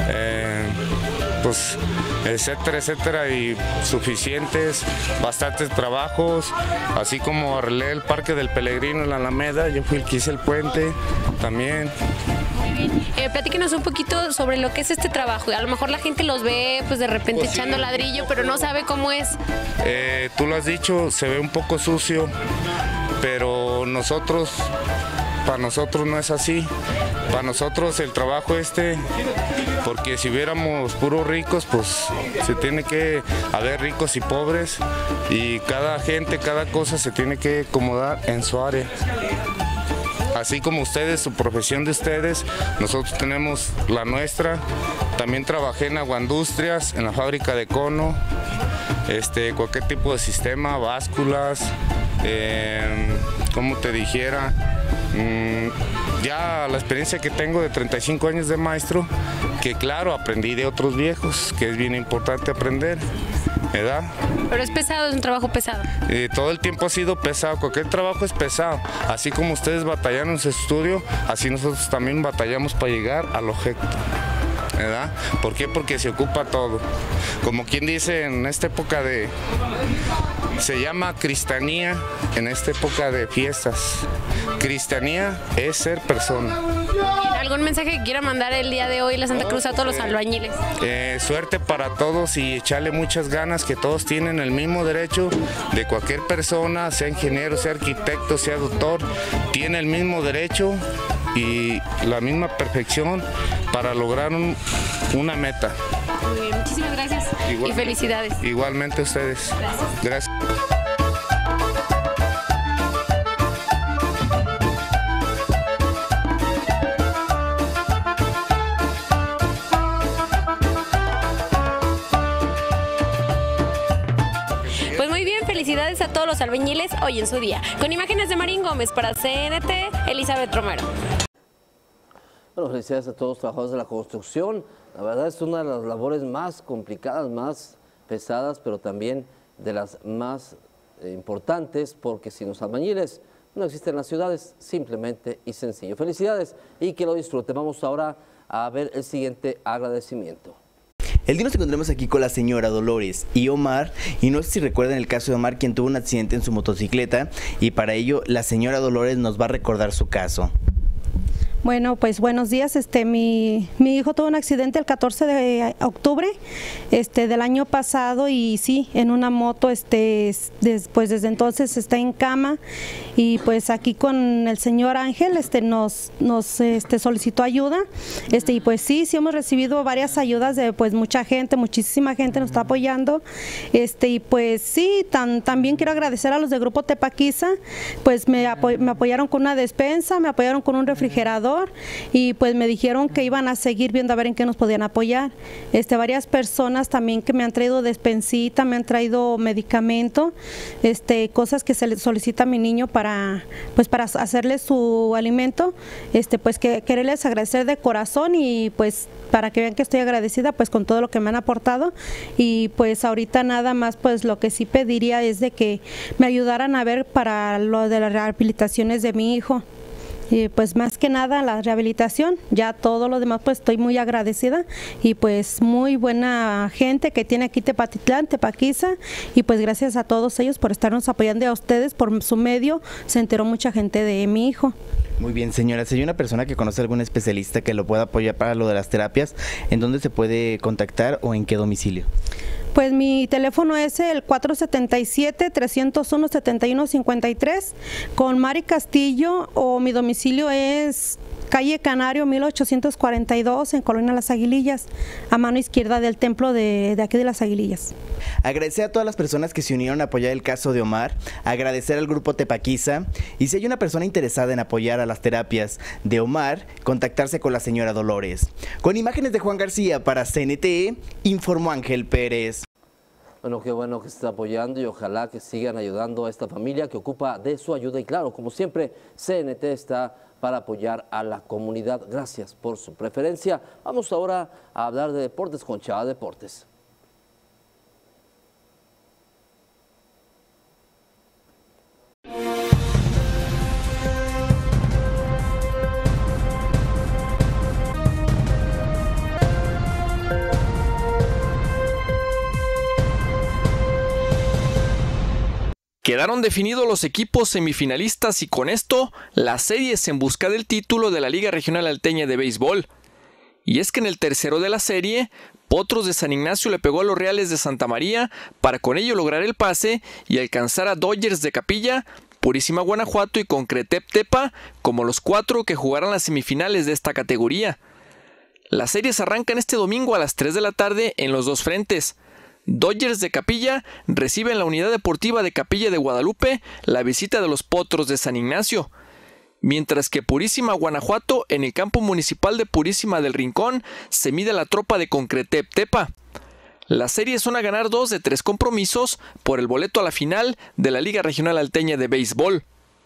Speaker 6: pues etcétera, y suficientes, bastantes trabajos, así como arreglé el Parque del Peregrino en la Alameda, yo fui el que hice el puente también.
Speaker 7: Platíquenos un poquito sobre lo que es este trabajo. A lo mejor la gente los ve pues de repente
Speaker 6: Pues sí,
Speaker 7: echando ladrillo, pero no sabe cómo es.
Speaker 6: Tú lo has dicho, se ve un poco sucio, pero para nosotros no es así. Para nosotros el trabajo porque si viéramos puros ricos, pues se tiene que haber ricos y pobres y cada gente, cada cosa se tiene que acomodar en su área. Así como ustedes, su profesión de ustedes, nosotros tenemos la nuestra. También trabajé en Aguaindustrias, en la fábrica de cono, cualquier tipo de sistema, básculas, como te dijera. Ya la experiencia que tengo de 35 años de maestro, que claro, aprendí de otros viejos, que es bien importante aprender, ¿verdad?
Speaker 7: Pero es pesado, es un trabajo pesado.
Speaker 6: Todo el tiempo ha sido pesado, cualquier trabajo es pesado. Así como ustedes batallaron en su estudio, así nosotros también batallamos para llegar al objeto, ¿verdad? ¿Por qué? Porque se ocupa todo. Como quien dice, en esta época se llama cristianía, en esta época de fiestas. Cristianía es ser persona.
Speaker 7: ¿Algún mensaje que quiera mandar el día de hoy la Santa Cruz a todos los albañiles?
Speaker 6: Suerte para todos y echarle muchas ganas, que todos tienen el mismo derecho de cualquier persona, sea ingeniero, sea arquitecto, sea doctor, tiene el mismo derecho y la misma perfección para lograr una meta.
Speaker 7: Muy bien, muchísimas gracias y felicidades.
Speaker 6: Igualmente a ustedes. Gracias.
Speaker 7: Pues muy bien, felicidades a todos los albañiles hoy en su día. Con imágenes de Marín Gómez para CNT, Elizabeth Romero.
Speaker 1: Bueno, felicidades a todos los trabajadores de la construcción. La verdad es una de las labores más complicadas, más pesadas, pero también de las más importantes, porque sin los albañiles no existen las ciudades, simplemente y sencillo. Felicidades y que lo disfruten. Vamos ahora a ver el siguiente agradecimiento.
Speaker 4: El día nos encontramos aquí con la señora Dolores y Omar, y no sé si recuerdan el caso de Omar, quien tuvo un accidente en su motocicleta, y para ello la señora Dolores nos va a recordar su caso.
Speaker 8: Bueno, pues buenos días. Mi hijo tuvo un accidente el 14 de octubre del año pasado, y sí, en una moto, pues desde entonces está en cama, y pues aquí con el señor Ángel nos solicitó ayuda, y pues sí hemos recibido varias ayudas de pues mucha gente, muchísima gente nos está apoyando, y pues sí, también quiero agradecer a los del Grupo Tepaquiza, pues me apoyaron con una despensa, me apoyaron con un refrigerador, y pues me dijeron que iban a seguir viendo a ver en qué nos podían apoyar. Varias personas también que me han traído despensita, me han traído medicamento, cosas que se le solicita a mi niño para hacerle su alimento, pues quererles agradecer de corazón, y pues para que vean que estoy agradecida pues con todo lo que me han aportado. Y pues ahorita nada más, pues lo que sí pediría es de que me ayudaran a ver para lo de las rehabilitaciones de mi hijo. Y pues más que nada la rehabilitación, ya todo lo demás pues estoy muy agradecida, y pues muy buena gente que tiene aquí Tepatitlán, Tepaquiza, y pues gracias a todos ellos por estarnos apoyando, a ustedes por su medio se enteró mucha gente de mi hijo.
Speaker 4: Muy bien, señora, si hay una persona que conoce a algún especialista que lo pueda apoyar para lo de las terapias, ¿en dónde se puede contactar o en qué domicilio?
Speaker 8: Pues mi teléfono es el 477-301-7153 con Mari Castillo, o mi domicilio es calle Canario 1842 en Colonia Las Aguilillas, a mano izquierda del templo de aquí de Las Aguilillas.
Speaker 4: Agradecer a todas las personas que se unieron a apoyar el caso de Omar, agradecer al Grupo Tepaquiza, y si hay una persona interesada en apoyar a las terapias de Omar, contactarse con la señora Dolores. Con imágenes de Juan García para CNT, informó Ángel Pérez.
Speaker 1: Bueno, qué bueno que se está apoyando, y ojalá que sigan ayudando a esta familia que ocupa de su ayuda. Y claro, como siempre, CNT está para apoyar a la comunidad. Gracias por su preferencia. Vamos ahora a hablar de deportes con Chava Deportes.
Speaker 12: Quedaron definidos los equipos semifinalistas, y con esto las series en busca del título de la Liga Regional Alteña de Béisbol. Y es que en el tercero de la serie, Potros de San Ignacio le pegó a los Reales de Santa María para con ello lograr el pase y alcanzar a Dodgers de Capilla, Purísima Guanajuato y Concretep Tepa como los 4 que jugarán las semifinales de esta categoría. Las series arrancan este domingo a las 3 de la tarde en los dos frentes. Dodgers de Capilla recibe en la Unidad Deportiva de Capilla de Guadalupe la visita de los Potros de San Ignacio, mientras que Purísima Guanajuato en el campo municipal de Purísima del Rincón se mide a la tropa de Concretep Tepa. Las series son a ganar 2 de 3 compromisos por el boleto a la final de la Liga Regional Alteña de Béisbol.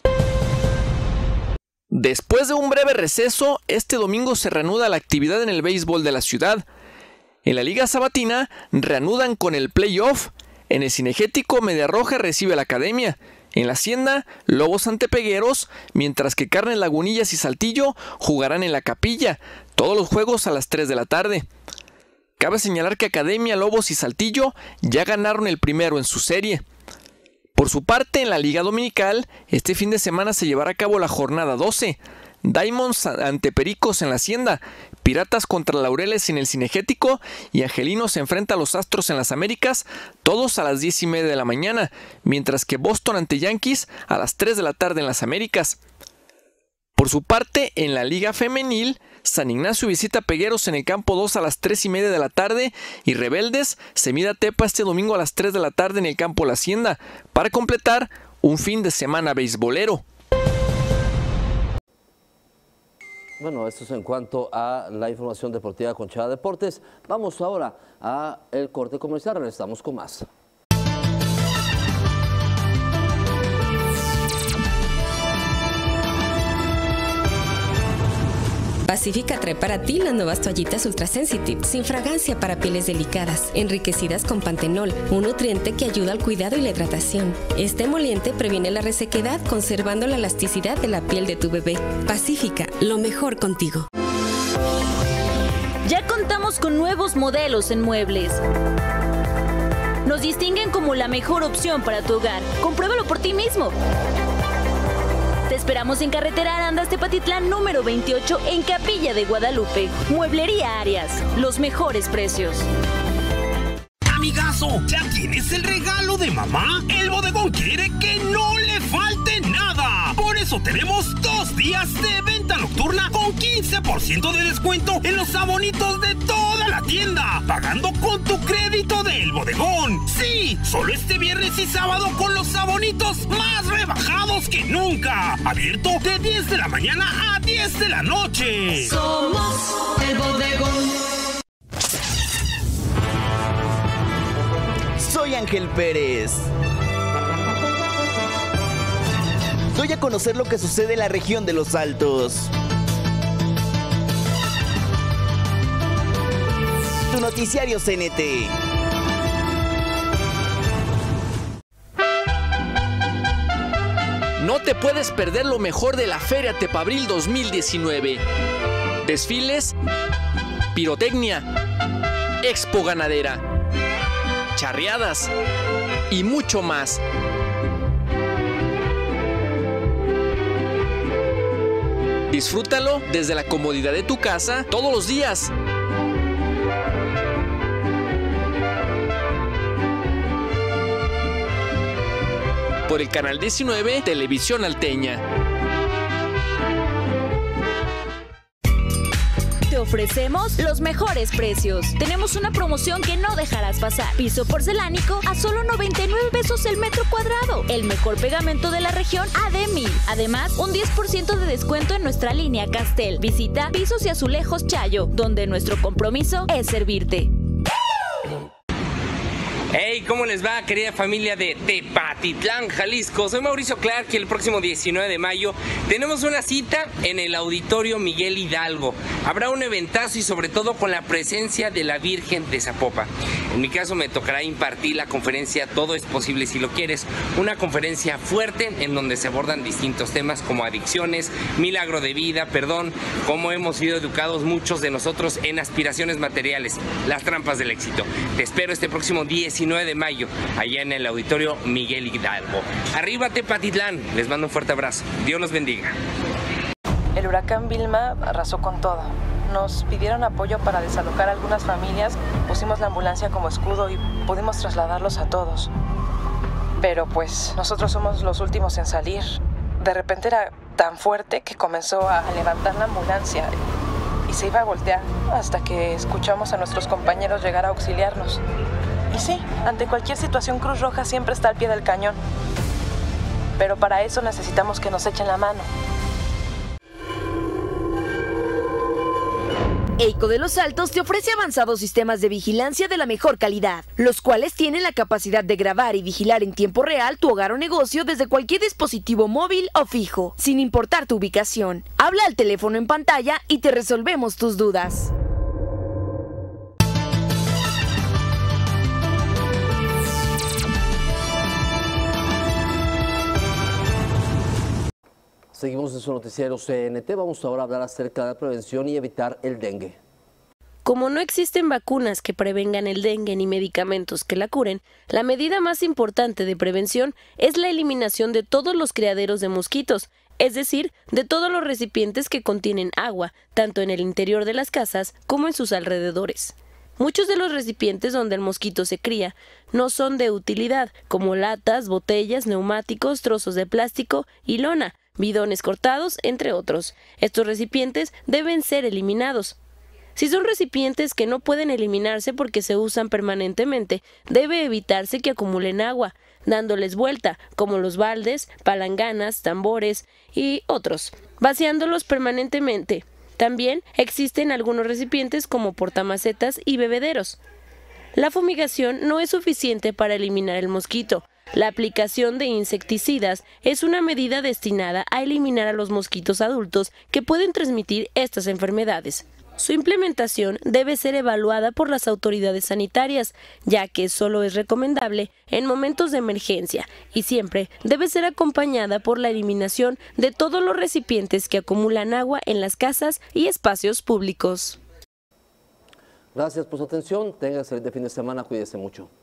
Speaker 12: Después de un breve receso, este domingo se reanuda la actividad en el béisbol de la ciudad. En la Liga Sabatina reanudan con el playoff. En el Cinegético, Media Roja recibe a la Academia. En la Hacienda, Lobos Antepegueros, mientras que Carnes Lagunillas y Saltillo jugarán en la Capilla, todos los juegos a las 3 de la tarde. Cabe señalar que Academia, Lobos y Saltillo ya ganaron el primero en su serie. Por su parte, en la Liga Dominical, este fin de semana se llevará a cabo la jornada 12. Diamonds ante Pericos en la Hacienda, Piratas contra Laureles en el Cinegético y Angelinos se enfrenta a los Astros en las Américas, todos a las 10:30 de la mañana, mientras que Boston ante Yankees a las 3 de la tarde en las Américas. Por su parte, en la Liga Femenil, San Ignacio visita a Pegueros en el campo 2 a las 3:30 de la tarde y Rebeldes se mide a Tepa este domingo a las 3 de la tarde en el campo La Hacienda, para completar un fin de semana beisbolero.
Speaker 1: Bueno, esto es en cuanto a la información deportiva con Chava Deportes. Vamos ahora a el corte comercial, regresamos con más.
Speaker 10: Pacífica trae para ti las nuevas toallitas Ultra Sensitive, sin fragancia para pieles delicadas, enriquecidas con pantenol, un nutriente que ayuda al cuidado y la hidratación. Este emoliente previene la resequedad, conservando la elasticidad de la piel de tu bebé. Pacífica, lo mejor contigo.
Speaker 11: Ya contamos sorprendemos con nuevos modelos en muebles. Nos distinguen como la mejor opción para tu hogar. Compruébalo por ti mismo. Te esperamos en Carretera Arandas Tepatitlán número 28 en Capilla de Guadalupe. Mueblería Arias, los mejores precios.
Speaker 9: Amigazo, ¿ya tienes el regalo de mamá? El bodegón quiere que no le falte nada. Por eso tenemos 2 días de venta nocturna con 15% de descuento en los sabonitos de toda la tienda, pagando con tu crédito del bodegón. Sí, solo este viernes y sábado con los sabonitos más rebajados que nunca. Abierto de 10 de la mañana a 10 de la noche.
Speaker 13: Somos el bodegón.
Speaker 4: Soy Ángel Pérez. Doy a conocer lo que sucede en la región de Los Altos. Tu noticiario CNT.
Speaker 12: No te puedes perder lo mejor de la Feria Tepabril 2019. Desfiles, pirotecnia, expo ganadera, charreadas y mucho más. Disfrútalo desde la comodidad de tu casa todos los días. Por el canal 19, Televisión Alteña.
Speaker 11: Te ofrecemos los mejores precios. Tenemos una promoción que no dejarás pasar. Piso porcelánico a solo 99 pesos el metro cuadrado. El mejor pegamento de la región AD1000. Además, un 10% de descuento en nuestra línea Castel. Visita Pisos y Azulejos Chayo, donde nuestro compromiso es servirte.
Speaker 23: Hey, ¿cómo les va, querida familia de Tepatitlán, Jalisco? Soy Mauricio Clark y el próximo 19 de mayo tenemos una cita en el Auditorio Miguel Hidalgo. Habrá un eventazo y sobre todo con la presencia de la Virgen de Zapopan. En mi caso me tocará impartir la conferencia Todo es posible si lo quieres. Una conferencia fuerte en donde se abordan distintos temas como adicciones, milagro de vida, perdón, cómo hemos sido educados muchos de nosotros en aspiraciones materiales, las trampas del éxito. Te espero este próximo 19 de mayo, allá en el Auditorio Miguel Hidalgo. Arriba Tepatitlán, les mando un fuerte abrazo. Dios los bendiga.
Speaker 24: El huracán Vilma arrasó con todo. Nos pidieron apoyo para desalojar a algunas familias, pusimos la ambulancia como escudo y pudimos trasladarlos a todos. Pero pues nosotros somos los últimos en salir. De repente era tan fuerte que comenzó a levantar la ambulancia y se iba a voltear hasta que escuchamos a nuestros compañeros llegar a auxiliarnos. Y sí, ante cualquier situación Cruz Roja siempre está al pie del cañón. Pero para eso necesitamos que nos echen la mano.
Speaker 2: EICO de Los Altos te ofrece avanzados sistemas de vigilancia de la mejor calidad, los cuales tienen la capacidad de grabar y vigilar en tiempo real tu hogar o negocio desde cualquier dispositivo móvil o fijo, sin importar tu ubicación. Habla al teléfono en pantalla y te resolvemos tus dudas.
Speaker 1: Seguimos en su noticiero CNT. Vamos ahora a hablar acerca de la prevención y evitar el dengue.
Speaker 7: Como no existen vacunas que prevengan el dengue ni medicamentos que la curen, la medida más importante de prevención es la eliminación de todos los criaderos de mosquitos, es decir, de todos los recipientes que contienen agua, tanto en el interior de las casas como en sus alrededores. Muchos de los recipientes donde el mosquito se cría no son de utilidad, como latas, botellas, neumáticos, trozos de plástico y lona, bidones cortados, entre otros. Estos recipientes deben ser eliminados. Si son recipientes que no pueden eliminarse porque se usan permanentemente, debe evitarse que acumulen agua, dándoles vuelta, como los baldes, palanganas, tambores y otros, vaciándolos permanentemente. También existen algunos recipientes como portamacetas y bebederos. La fumigación no es suficiente para eliminar el mosquito. La aplicación de insecticidas es una medida destinada a eliminar a los mosquitos adultos que pueden transmitir estas enfermedades. Su implementación debe ser evaluada por las autoridades sanitarias, ya que solo es recomendable en momentos de emergencia y siempre debe ser acompañada por la eliminación de todos los recipientes que acumulan agua en las casas y espacios públicos.
Speaker 1: Gracias por su atención. Tengan excelente fin de semana. Cuídense mucho.